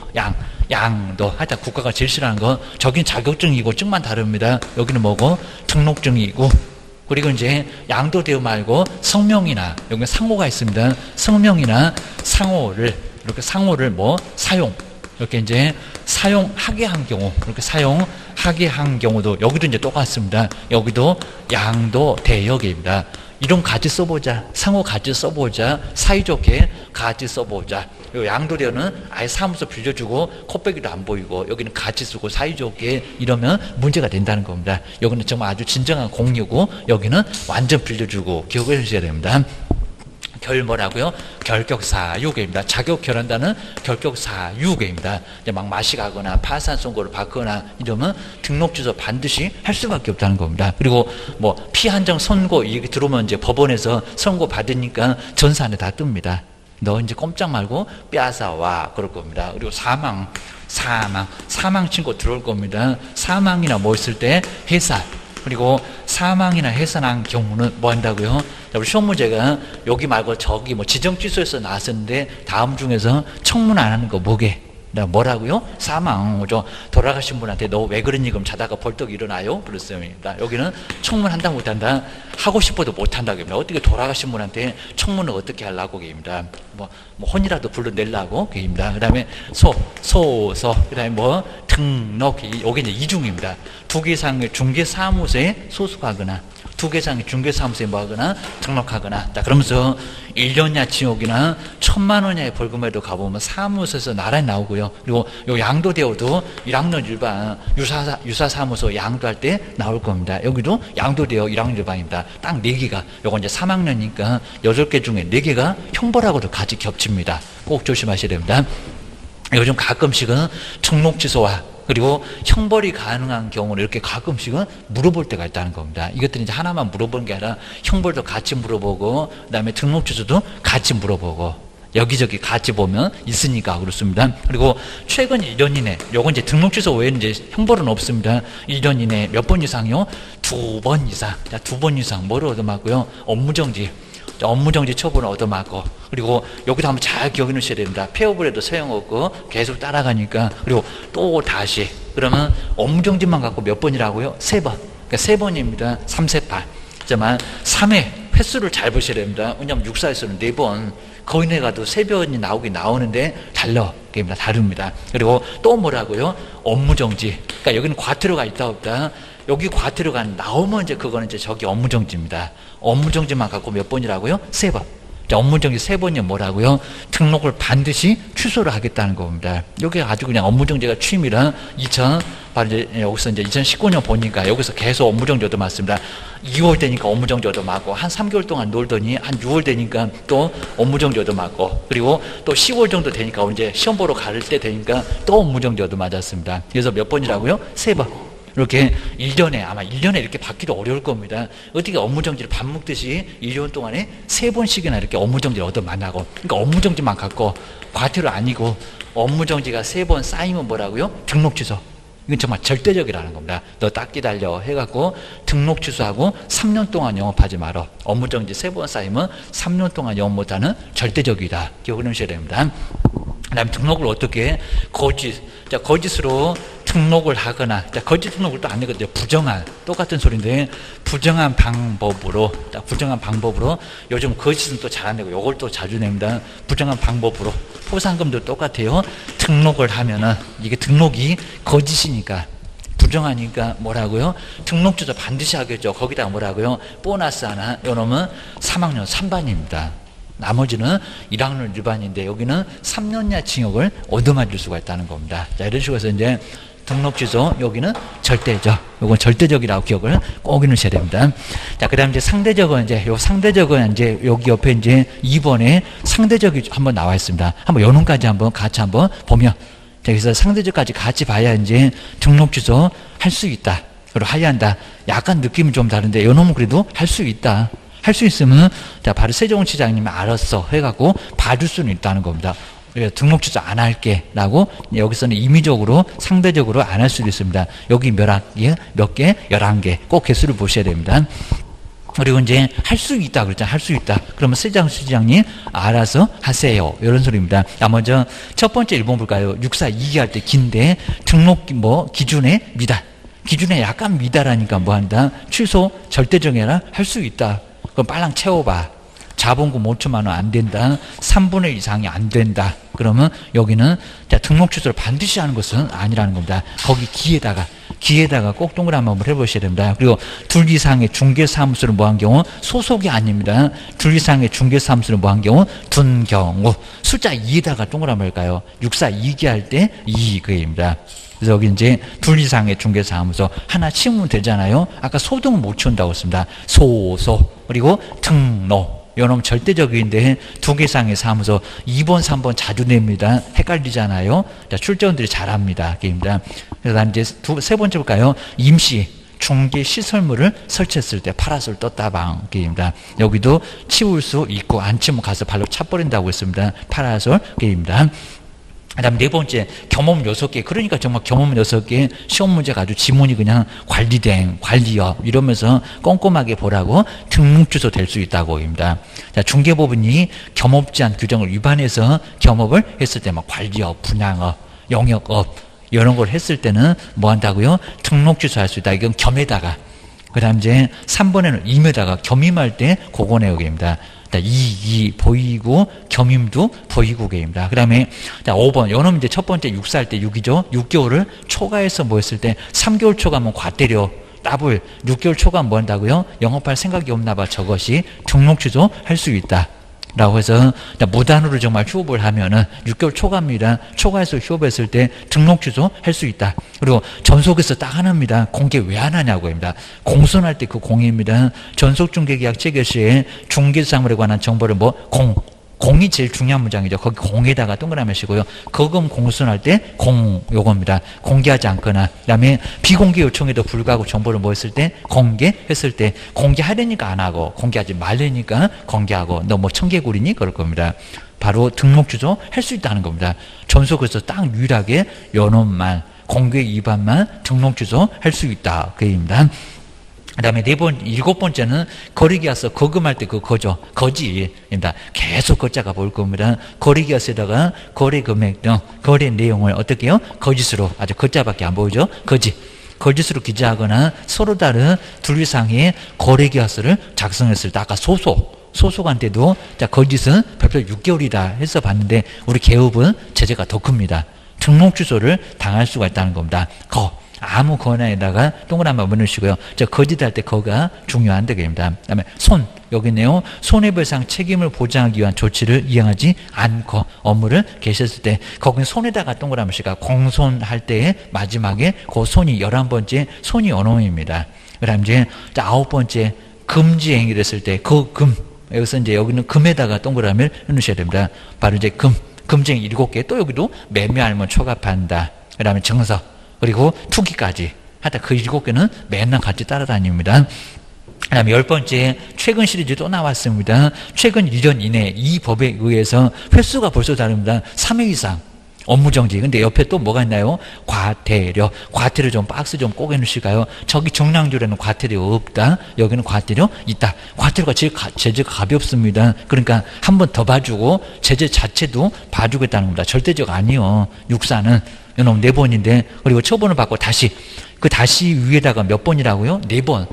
하여튼 국가가 제일 싫어하는 거 저긴 자격증이고 증만 다릅니다. 여기는 뭐고 등록증이고 그리고 이제 양도 대여 말고 성명이나 여기 상호가 있습니다. 성명이나 상호를 이렇게 상호를 뭐 사용 이렇게 이제 사용하게 한 경우 이렇게 사용하게 한 경우도 여기도 이제 똑같습니다. 여기도 양도 대여입니다. 이런 같이 써보자. 상호 같이 써보자. 사이좋게 같이 써보자. 요 양도료는 아예 사무소 빌려주고 코빼기도 안 보이고 여기는 같이 쓰고 사이좋게 이러면 문제가 된다는 겁니다. 여기는 정말 아주 진정한 공유고 여기는 완전 빌려주고 기억을 해주셔야 됩니다. 결 뭐라고요? 결격사유계입니다. 자격 결한다는 결격사유계입니다. 이제 막 마시가거나 파산 선고를 받거나 이러면 등록 취소 반드시 할 수밖에 없다는 겁니다. 그리고 뭐 피한정 선고 이게 들어오면 이제 법원에서 선고 받으니까 전산에 다 뜹니다. 너 이제 꼼짝 말고 빼앗아와 그럴 겁니다. 그리고 사망 친구 들어올 겁니다. 사망이나 뭐 있을 때 해산, 그리고 사망이나 해산한 경우는 뭐 한다고요? 우리 시험 문제가 여기 말고 저기 뭐 지정 취소에서 나왔었는데 다음 중에서 청문 안 하는 거 뭐게? 뭐라고요? 사망. 돌아가신 분한테 너 왜 그러니? 그럼 자다가 벌떡 일어나요? 그랬습니다. 여기는 청문한다 못한다? 하고 싶어도 못한다고 합니다. 어떻게 돌아가신 분한테 청문을 어떻게 하려고 합니다. 뭐 혼이라도 불러내려고 합니다. 그 다음에 그 다음에 뭐 등록, 여기 이제 이중입니다. 2개 이상의 중개사무소에 소속하거나 2개 이상의 중개사무소에 뭐 하거나 등록하거나. 자, 그러면서 1년이나 징역이나 1,000만 원 이하의 벌금에도 가보면 사무소에서 나란히 나오고요. 그리고 요 양도되어도 1학년 일반 유사사무소 양도할 때 나올 겁니다. 여기도 양도되어 1학년 일반입니다. 딱 4개가, 요거 이제 3학년이니까 8개 중에 4개가 형벌하고도 같이 겹칩니다. 꼭 조심하셔야 됩니다. 요즘 가끔씩은 등록 취소와 그리고 형벌이 가능한 경우는 이렇게 가끔씩은 물어볼 때가 있다는 겁니다. 이것들은 이제 하나만 물어보는 게 아니라 형벌도 같이 물어보고, 그 다음에 등록 취소도 같이 물어보고, 여기저기 같이 보면 있으니까 그렇습니다. 그리고 최근 1년 이내, 요건 이제 등록 취소 외에는 이제 형벌은 없습니다. 1년 이내 몇 번 이상요? 2번 이상. 자, 2번 이상 뭐를 얻어맞고요? 업무정지. 업무정지 처분을 얻어맞고, 그리고 여기도 한번 잘 기억해 놓으셔야 됩니다. 폐업을 해도 소용없고 계속 따라가니까. 그리고 또 다시 그러면 업무정지만 갖고 몇 번이라고요? 3번. 그러니까 3번입니다. 3, 4, 8. 하지만 3회 횟수를 잘 보셔야 됩니다. 왜냐하면 육사에서는 4번, 거인에 가도 3번이 나오긴 나오는데 다릅니다. 그리고 또 뭐라고요? 업무정지. 그러니까 여기는 과태료가 있다 없다. 여기 과태료가 나오면 이제 그거는 이제 저기 업무정지입니다. 업무정지만 갖고 몇 번이라고요? 3번. 업무정지 3번이 뭐라고요? 등록을 반드시 취소를 하겠다는 겁니다. 여기 아주 그냥 업무정지가 취임이라 바로 이제 여기서 이제 2019년 보니까 여기서 계속 업무정지 얻어맞습니다. 2월 되니까 업무정지 얻어맞고, 한 3개월 동안 놀더니 한 6월 되니까 또 업무정지 얻어맞고, 그리고 또 10월 정도 되니까 이제 시험 보러 갈 때 되니까 또 업무정지 얻어맞았습니다. 그래서 몇 번이라고요? 3번. 이렇게 1년에, 아마 1년에 이렇게 받기도 어려울 겁니다. 어떻게 업무정지를 밥 먹듯이 1년 동안에 3번씩이나 이렇게 업무정지를 얻어만나고, 그러니까 업무정지만 갖고 과태료 아니고 업무정지가 3번 쌓이면 뭐라고요? 등록 취소. 이건 정말 절대적이라는 겁니다. 너 딱 기다려 해갖고 등록 취소하고 3년 동안 영업하지 말어. 업무정지 3번 쌓이면 3년 동안 영업 못하는 절대적이다. 기억을 하셔야 됩니다. 그 다음에 등록을 어떻게 해? 거짓으로 등록을 하거나, 거짓 등록을 또 안 해거든요. 부정한, 똑같은 소리인데, 부정한 방법으로, 요즘 거짓은 또 잘 안 내고, 요걸 또 자주 냅니다. 부정한 방법으로. 포상금도 똑같아요. 등록을 하면은, 이게 등록이 거짓이니까, 부정하니까 뭐라고요? 등록 취소 반드시 하겠죠. 거기다가 뭐라고요? 보너스 하나, 요놈은 3학년 3반입니다. 나머지는 1학년 일반인데 여기는 3년 이하 징역을 얻어맞을 수가 있다는 겁니다. 자, 이런 식으로 해서 이제 등록 취소, 여기는 절대적. 요건 절대적이라고 기억을 꼭 해놓으셔야 됩니다. 자, 그 다음 이제 상대적은 이제 여기 옆에 이제 2번에 상대적이 한번 나와 있습니다. 한번 요놈까지 같이 한번 보면. 자, 그래서 상대적까지 같이 봐야 이제 등록 취소 할 수 있다. 그리고 하야 한다. 약간 느낌이 좀 다른데 요놈은 그래도 할 수 있다. 할 수 있으면, 자, 바로 세종훈 시장님이 알았어 해갖고 봐줄 수는 있다는 겁니다. 등록 취소 안 할게 라고 여기서는 임의적으로 상대적으로 안 할 수도 있습니다. 여기 몇 개? 11개. 꼭 개수를 보셔야 됩니다. 그리고 이제 할 수 있다 그랬잖아요. 할 수 있다. 그러면 세종훈 시장님 알아서 하세요. 이런 소리입니다. 먼저 첫 번째 1번 볼까요? 6사 2기 할 때 긴데 등록 기준에 미달. 기준에 약간 미달하니까 뭐 한다? 취소 절대정해라. 할 수 있다. 그럼 빨랑 채워봐. 자본금 5천만 원 안 된다. 3분의 1 이상이 안 된다. 그러면 여기는 등록 취소를 반드시 하는 것은 아니라는 겁니다. 거기 기에다가 꼭 동그라미 한번 해보셔야 됩니다. 그리고 둘 이상의 중개사무소를 뭐 한 경우 소속이 아닙니다. 둘 이상의 중개사무소를 뭐 한 경우 둔 경우 숫자 2에다가 동그라미 할까요? 6사 2기 할 때 2그입니다. 그래서 여기 이제 둘 이상의 중개사무소 하나 치우면 되잖아요. 아까 소등은 못 치운다고 했습니다. 소속 그리고 등록 요놈 절대적인데 두 개 이상의 사무소 2번, 3번 자주 냅니다. 헷갈리잖아요. 자, 출전들이 잘합니다. 게임입니다. 그래서 이제 세 번째 볼까요? 임시 중개 시설물을 설치했을 때 파라솔 떴다방 게임입니다. 여기도 치울 수 있고 안 치면 가서 발로 차버린다고 했습니다. 파라솔 게임입니다. 그 다음 네 번째, 겸업 6개. 그러니까 정말 겸업 6개, 시험 문제가 아주 지문이 그냥 관리대행, 관리업, 이러면서 꼼꼼하게 보라고 등록주소 될 수 있다고 합니다. 자, 중개법인이 겸업 제한 규정을 위반해서 겸업을 했을 때, 막 관리업, 분양업, 영역업, 이런 걸 했을 때는 뭐 한다고요? 등록주소 할 수 있다. 이건 겸에다가. 그 다음 이제 3번에는 임에다가 겸임할 때 그거 내용입니다. 이 보이고 겸임도 보이고계입니다. 그 다음에 5번 요놈 이제 첫 번째 육사할 때 6이죠. 6개월을 초과해서 뭐 했을 때 3개월 초과하면 과태료 더블 6개월 초과하면 뭐 한다고요? 영업할 생각이 없나 봐. 저것이 등록 취소 할 수 있다 라고 해서 무단으로 정말 휴업을 하면은 6개월 초과입니다. 초과해서 휴업했을 때 등록 취소 할 수 있다. 그리고 전속에서 딱 하나입니다. 공개 왜 안 하냐고 합니다. 공손할 때 그 공입니다. 전속중개계약 체결 시에 중개사물에 관한 정보를 공이 제일 중요한 문장이죠. 거기 공에다가 동그라미 하시고요. 거금 공순할 때 공 요겁니다. 공개하지 않거나 그다음에 비공개 요청에도 불구하고 정보를 뭐 했을 때 공개했을 때 공개하려니까 안 하고 공개하지 말려니까 공개하고 너 뭐 청개구리니 그럴 겁니다. 바로 등록 주소 할 수 있다는 겁니다. 전속에서 딱 유일하게 요놈만 공개 위반만 등록 주소 할 수 있다. 그 얘기입니다. 그 다음에 일곱 번째는 거리계약서 거금할 때 그 거죠. 거지입니다. 계속 거자가 보일 겁니다. 거리계약서에다가 거래 금액 등 거래 내용을 어떻게 해요? 거짓으로, 아주 거자밖에 안 보이죠? 거짓으로 기재하거나 서로 다른 둘 이상의 거래계약서를 작성했을 때 아까 소속한테도 자, 거짓은 별표 6개월이다 해서 봤는데 우리 개업은 제재가 더 큽니다. 등록 취소를 당할 수가 있다는 겁니다. 아무 권한에다가 동그라미 넣으시고요. 저 거짓할 때 거가 중요한 대입니다. 그다음에 손 여기 있네요. 손해배상 책임을 보장하기 위한 조치를 이행하지 않고 업무를 계셨을 때 거기 손에다가 동그라미 씨가 공손할 때의 마지막에 그 손이 11번째 손이 언어입니다. 그다음 이제 9번째 금지 행위를 했을 때 그 금 여기서 이제 여기는 금에다가 동그라미를 넣으셔야 됩니다. 바로 이제 금쟁이 7개 또 여기도 매매알면 초과한다. 그다음에 정서 그리고 투기까지 하여튼 그 7개는 맨날 같이 따라다닙니다. 그 다음에 10번째 최근 시리즈 또 나왔습니다. 최근 1년 이내 이 법에 의해서 횟수가 벌써 다릅니다. 3회 이상 업무정지. 근데 옆에 또 뭐가 있나요? 과태료. 과태료 좀 박스 좀 꼭 해놓으실까요? 저기 정량줄에는 과태료 없다. 여기는 과태료 있다. 과태료가 제재가 가볍습니다. 그러니까 한 번 더 봐주고 제재 자체도 봐주겠다는 겁니다. 절대적 아니요. 육사는 요놈 4번인데 그리고 처분을 받고 다시 위에다가 몇 번이라고요? 4번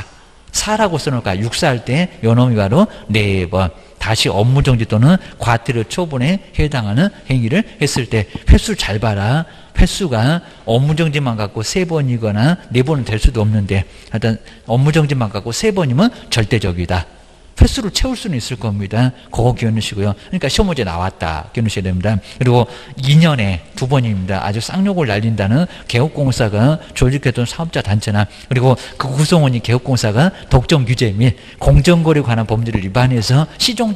4라고 써놓을까? 육사할 때 요놈이 바로 4번 다시 업무정지 또는 과태료 처분에 해당하는 행위를 했을 때 횟수 잘 봐라. 횟수가 업무정지만 갖고 3번이거나 4번은 될 수도 없는데 하여튼 업무정지만 갖고 3번이면 절대적이다. 횟수를 채울 수는 있을 겁니다. 그거 기억하시고요. 그러니까 시험 문제 나왔다. 기억하셔야 됩니다. 그리고 2년에 2번입니다. 아주 쌍욕을 날린다는 개업공사가 조직했던 사업자 단체나 그리고 그 구성원이 개업공사가 독점 규제 및 공정거래 관한 법률을 위반해서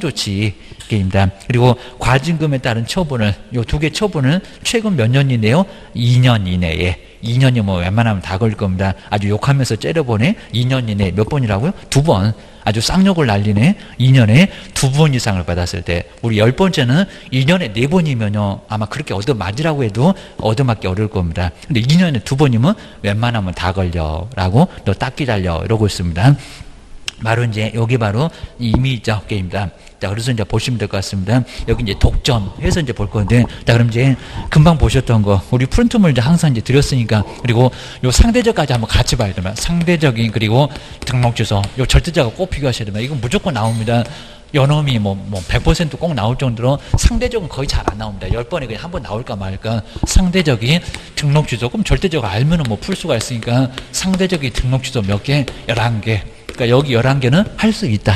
시정조치입니다. 그리고 과징금에 따른 처분을 요 2개 처분을 최근 몇 년 이내요? 2년 이내에 2년이 뭐 웬만하면 다 걸 겁니다. 아주 욕하면서 째려보내 2년 이내에 몇 번이라고요? 2번. 아주 쌍욕을 날리네. 2년에 2번 이상을 받았을 때 우리 10번째는 2년에 4번이면요 아마 그렇게 얻어맞으라고 해도 얻어맞기 어려울 겁니다. 근데 2년에 2번이면 웬만하면 다 걸려 라고 너 딱 기다려 이러고 있습니다. 바로 이제 여기 바로 임의적 게임입니다. 자, 그래서 이제 보시면 될 것 같습니다. 여기 이제 독점 해서 이제 볼 건데, 자, 그럼 이제 금방 보셨던 거, 우리 프린트물 이제 항상 이제 드렸으니까, 그리고 요 상대적까지 한번 같이 봐야 됩니다. 상대적인, 그리고 등록 주소, 요 절대자가 꼭 비교하셔야 됩니다. 이건 무조건 나옵니다. 요놈이 뭐 100% 꼭 나올 정도로 상대적은 거의 잘 안 나옵니다. 10번에 그냥 한 번 나올까 말까. 상대적인 등록 주소, 그럼 절대적으로 알면은 뭐 풀 수가 있으니까 상대적인 등록 주소 몇 개? 11개. 그러니까 여기 11개는 할 수 있다.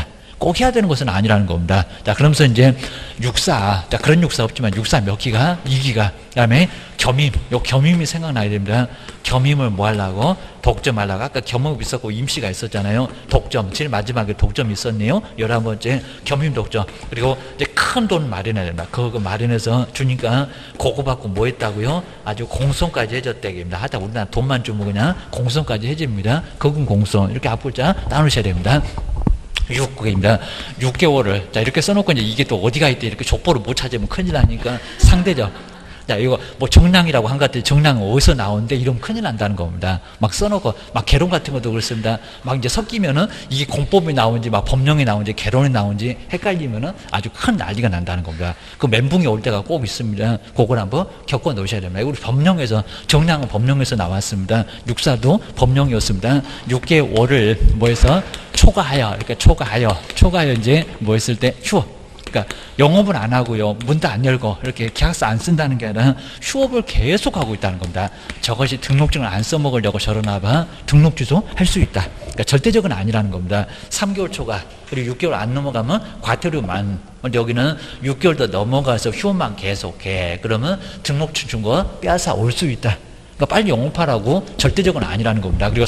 꼭 해야 되는 것은 아니라는 겁니다. 자, 그러면서 이제 육사, 자, 그런 육사 없지만 육사 몇 기가? 2기가. 그 다음에 겸임, 요 겸임이 생각나야 됩니다. 겸임을 뭐 하려고? 독점하려고. 아까 겸업이 있었고 임시가 있었잖아요. 독점, 제일 마지막에 독점이 있었네요. 11번째 겸임 독점. 그리고 이제 큰 돈 마련해야 된다. 그거 마련해서 주니까 그거 받고 뭐 했다고요? 아주 공손까지 해줬다기입니다. 하다 우리나라 돈만 주면 그냥 공손까지 해줍니다. 그건 공손. 이렇게 앞글자 나누셔야 됩니다. 6개입니다. 6개월을 자 이렇게 써놓고 이제 이게 또 어디가 있대 이렇게 족보를 못 찾으면 큰일 나니까 상대적. 자 이거 뭐 정량이라고 한 것 같아요. 정량 어디서 나오는데 이러면 큰일 난다는 겁니다. 막 써놓고 막 개론 같은 것도 그렇습니다. 막 이제 섞이면은 이게 공법이 나온지 막 법령이 나온지 개론이 나온지 헷갈리면은 아주 큰 난리가 난다는 겁니다. 그 멘붕이 올 때가 꼭 있습니다. 그걸 한번 겪어 놓으셔야 됩니다. 우리 법령에서 정량은 법령에서 나왔습니다. 육사도 법령이었습니다. 6개월을 뭐해서 초과하여 이렇게 초과하여 이제 뭐 했을 때 휴업. 그러니까 영업을 안 하고요. 문도 안 열고 이렇게 계약서 안 쓴다는 게 아니라 휴업을 계속 하고 있다는 겁니다. 저것이 등록증을 안 써먹으려고 저러나 봐. 등록 취소 할 수 있다. 그러니까 절대적은 아니라는 겁니다. 3개월 초과 그리고 6개월 안 넘어가면 과태료만. 근데 여기는 6개월 더 넘어가서 휴업만 계속해. 그러면 등록증 준 거 빼앗아 올 수 있다. 그러니까 빨리 영업하라고 절대적은 아니라는 겁니다. 그리고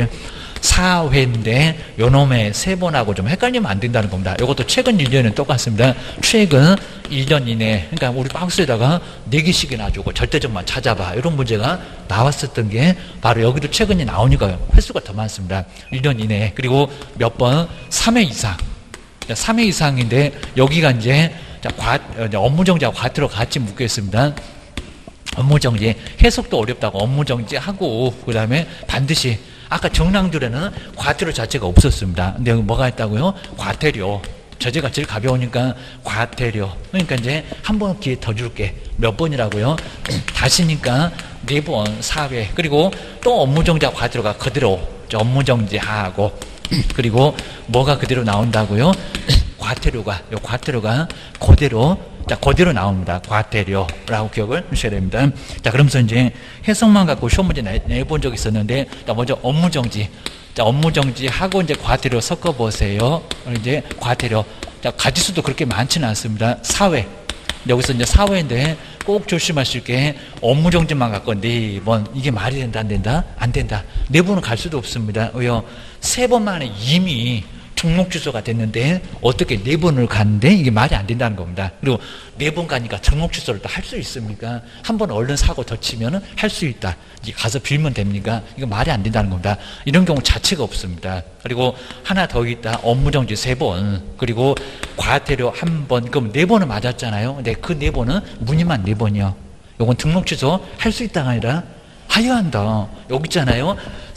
4회인데 요놈의 3번하고 좀 헷갈리면 안 된다는 겁니다. 이것도 최근 1년은 똑같습니다. 최근 1년 이내 그러니까 우리 박스에다가 4개씩이나 주고 절대적만 찾아봐 이런 문제가 나왔었던 게 바로 여기도 최근이 나오니까 횟수가 더 많습니다. 1년 이내 그리고 몇 번 3회 이상 3회 이상인데 여기가 이제 업무정지하고 과태료 같이 묶여 있습니다. 업무정지 해석도 어렵다고 업무정지하고 그 다음에 반드시 아까 정량들에는 과태료 자체가 없었습니다. 근데 여기 뭐가 있다고요? 과태료. 저제가 제일 가벼우니까 과태료. 그러니까 이제 한 번 기회 더 줄게. 몇 번이라고요? 다시니까 4번 4회. 그리고 또 업무정지하고 과태료가 그대로 업무정지하고 그리고 뭐가 그대로 나온다고요? 과태료가 그대로 나옵니다. 과태료라고 기억을 하셔야 됩니다. 자, 그러면서 이제 해석만 갖고 시험 문제 내본 적이 있었는데, 자, 먼저 업무정지. 자, 업무정지하고 이제 과태료 섞어보세요. 이제 과태료. 자, 가지수도 그렇게 많지는 않습니다. 4회. 여기서 이제 4회인데 꼭 조심하실 게 업무정지만 갖고 4번. 이게 말이 된다, 안 된다? 안 된다. 4번은 갈 수도 없습니다. 왜요? 3번 만에 이미 등록 취소가 됐는데 어떻게 4번을 갔는데 이게 말이 안 된다는 겁니다. 그리고 4번 가니까 등록 취소를 또 할 수 있습니까? 한 번 얼른 사고 더 치면은 할 수 있다. 이제 가서 빌면 됩니까? 이거 말이 안 된다는 겁니다. 이런 경우 자체가 없습니다. 그리고 하나 더 있다. 업무정지 3번 그리고 과태료 1번 그럼 4번은 맞았잖아요. 근데 그 4번은 무늬만 4번이요. 요건 등록 취소 할 수 있다가 아니라 하여야 한다. 여기 있잖아요.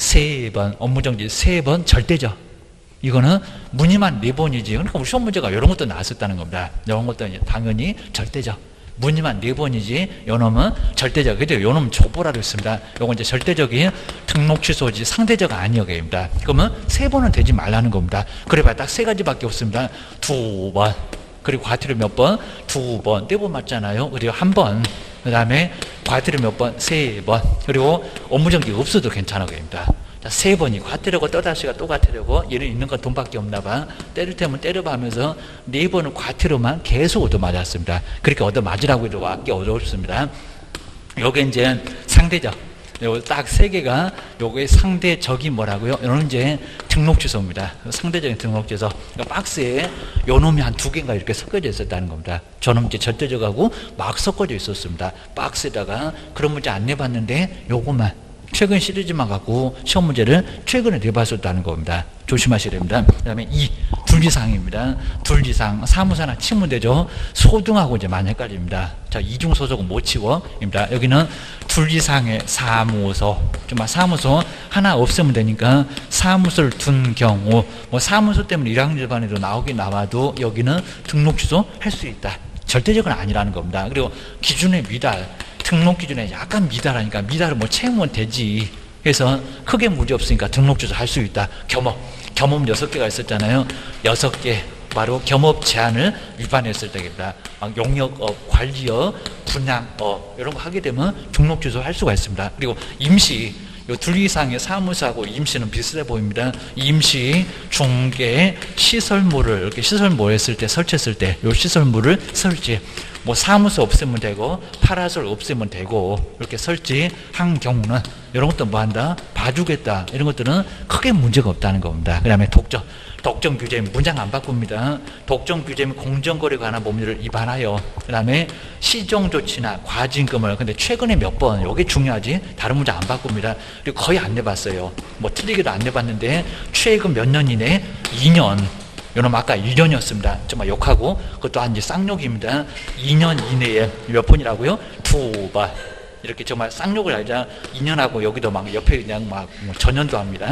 3번 업무정지 3번 절대죠. 이거는 무늬만 4번이지. 그러니까 우리 시험 문제가 이런 것도 나왔었다는 겁니다. 이런 것도 당연히 절대적. 무늬만 4번이지. 요놈은 절대적. 근데 요놈은 족보라고 했습니다. 요건 이제 절대적인 등록 취소지 상대적 아니어입니다. 그러면 3번은 되지 말라는 겁니다. 그래봐야 딱 3가지밖에 없습니다. 2번. 그리고 과태료 몇 번? 2번. 4번 맞잖아요. 그리고 1번. 그 다음에 과태료 몇 번? 3번. 그리고 업무정지 없어도 괜찮아 보입니다. 3번이 과태료고 또다시가 또 과태료고 얘는 있는 건 돈밖에 없나 봐. 때릴 테면 때려봐 하면서 4번은 과태료만 계속 얻어맞았습니다. 그렇게 얻어맞으라고 해도 맞기 어렵습니다. 요게 이제 상대적. 요 딱 3개가 요게 상대적이 뭐라고요? 요는 이제 등록 취소입니다. 상대적인 등록 취소. 그러니까 박스에 요 놈이 한 2개인가 이렇게 섞어져 있었다는 겁니다. 저놈 이제 절대적하고 막 섞어져 있었습니다. 박스에다가 그런 문제 안 내봤는데 요것만 최근 시리즈만 갖고 시험 문제를 최근에 내봤었다는 겁니다. 조심하셔야 됩니다. 그 다음에 2. 둘지상입니다. 둘지상. 사무소나 치면 되죠. 소등하고 이제 많이 헷갈립니다. 자, 이중소속은 못 치고입니다. 여기는 둘지상의 사무소. 정말 사무소 하나 없으면 되니까 사무소를 둔 경우, 뭐 사무소 때문에 1학년 일반에도 나오긴 나와도 여기는 등록 취소 할 수 있다. 절대적은 아니라는 겁니다. 그리고 기준의 미달. 등록 기준에 약간 미달하니까 미달을 뭐 채우면 되지 해서 크게 문제 없으니까 등록 취소 할 수 있다. 겸업 6개가 있었잖아요. 6개 바로 겸업 제한을 위반했을 때입니다. 용역업, 관리업, 분양업 이런 거 하게 되면 등록 취소 할 수가 있습니다. 그리고 임시 요 둘 이상의 사무소하고 임시는 비슷해 보입니다. 임시, 중개, 시설물을 이렇게 시설물 했을 때 설치했을 때 요 시설물을 설치. 뭐 사무소 없애면 되고 파라솔 없애면 되고 이렇게 설치한 경우는 이런 것도 뭐 한다? 봐주겠다. 이런 것들은 크게 문제가 없다는 겁니다. 그 다음에 독점 규제 문장 안 바꿉니다. 독점 규제 및 공정거래 관한 법률을 위반하여 그 다음에 시정 조치나 과징금을 근데 최근에 몇 번 이게 중요하지 다른 문장 안 바꿉니다. 그리고 거의 안 내봤어요. 뭐 틀리게도 안 내봤는데 최근 몇 년 이내 2년 요놈 아까 1년이었습니다. 정말 욕하고 그것도 한 이제 쌍욕입니다. 2년 이내에 몇 번이라고요? 2번. 이렇게 정말 쌍욕을 알자 2년하고 여기도 막 옆에 그냥 막 전연도 합니다.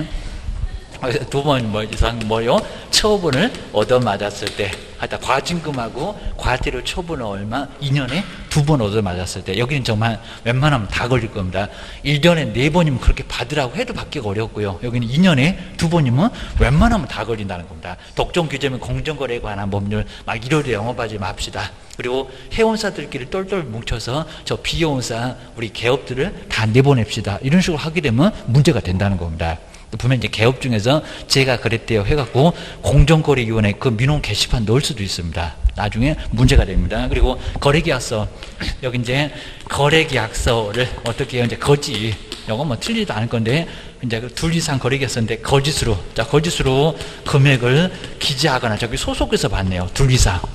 두 번 뭐 이상 뭐요? 처분을 얻어맞았을 때 하여튼 과징금하고 과태료 처분은 얼마? 2년에 2번 얻어맞았을 때 여기는 정말 웬만하면 다 걸릴 겁니다. 1년에 4번이면 그렇게 받으라고 해도 받기가 어렵고요. 여기는 2년에 2번이면 웬만하면 다 걸린다는 겁니다. 독점 규제 및 공정거래에 관한 법률 막 1월에 영업하지 맙시다. 그리고 회원사들끼리 똘똘 뭉쳐서 저 비회원사 우리 개업들을 다 내보냅시다. 이런 식으로 하게 되면 문제가 된다는 겁니다. 보면 이제 개업 중에서 제가 그랬대요 해갖고 공정거래위원회 그 민원 게시판 넣을 수도 있습니다. 나중에 문제가 됩니다. 그리고 거래계약서 여기 이제 거래계약서를 어떻게 해요? 이제 거짓 이거 뭐 틀리지도 않을 건데 이제 그 둘 이상 거래계약서인데 거짓으로 금액을 기재하거나 저기 소속해서 받네요. 둘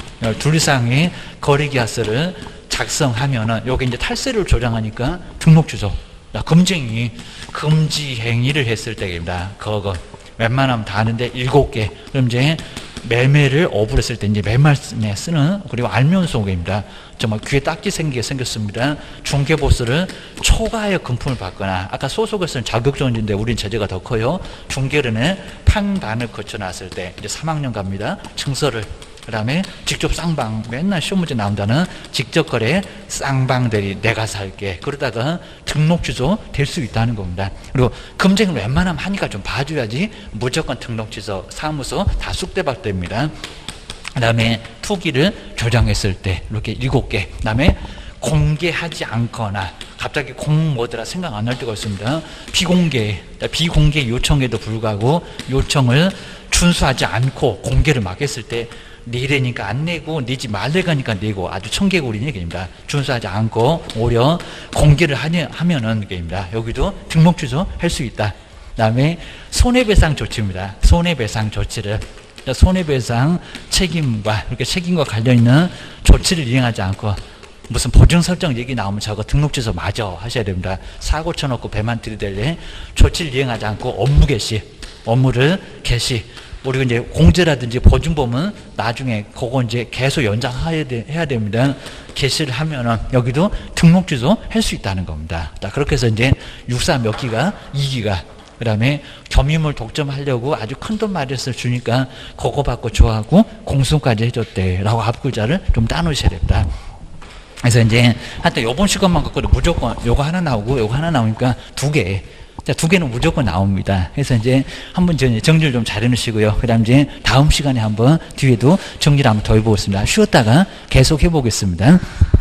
이상의 거래계약서를 작성하면은 여기 이제 탈세를 조장하니까 등록 취소. 금쟁이 금지 행위를 했을 때입니다. 그거 웬만하면 다 아는데 7개. 그럼 이제 매매를 어불했을 때 이제 매말에 쓰는 그리고 알면소개입니다. 정말 귀에 딱지 생기게 생겼습니다. 중개보수를 초과하여 금품을 받거나 아까 소속에서는 자격정지인데 우린 제재가 더 커요. 중개론에 판단을 거쳐놨을 때 이제 3학년 갑니다. 증서를 그 다음에 직접 쌍방 맨날 시험 문제 나온다는 직접 거래 쌍방대리 내가 살게 그러다가 등록 취소 될 수 있다는 겁니다. 그리고 금쟁을 웬만하면 하니까 좀 봐줘야지 무조건 등록 취소 사무소 다 쑥대밭됩니다. 그 다음에 투기를 조장했을 때 이렇게 7개 그 다음에 공개하지 않거나 갑자기 뭐더라 생각 안 날 때가 있습니다. 비공개 요청에도 불구하고 요청을 준수하지 않고 공개를 막 했을 때 내래니까 안 내고 내지 말래가니까 내고 아주 청개구리는 얘기입니다. 준수하지 않고 오히려 공개를 하면은 얘기입니다. 여기도 등록 취소 할 수 있다. 그 다음에 손해배상 조치입니다. 손해배상 조치를 손해배상 책임과 이렇게 책임과 관련 있는 조치를 이행하지 않고 무슨 보증 설정 얘기 나오면 저거 등록 취소 마저 하셔야 됩니다. 사고 쳐놓고 배만 들이댈래 조치를 이행하지 않고 업무를 개시 우리가 이제 공제라든지 보증보험은 나중에 그거 이제 계속 연장해야 됩니다. 개시를 하면은 여기도 등록 취소 할 수 있다는 겁니다. 그렇게 해서 이제 64 몇 기가 2기가 그 다음에 겸임을 독점하려고 아주 큰 돈 마련해서 주니까 그거 받고 좋아하고 공수까지 해줬대라고 앞글자를 좀 따놓으셔야 됩니다. 그래서 이제 하여튼 요번 시간만 갖고도 무조건 요거 하나 나오고 요거 하나 나오니까 2개. 자, 2개는 무조건 나옵니다. 그래서 이제 한번 정리를 좀 잘 해놓으시고요. 그 다음 이제 다음 시간에 한번 뒤에도 정리를 한번 더 해보겠습니다. 쉬었다가 계속 해보겠습니다.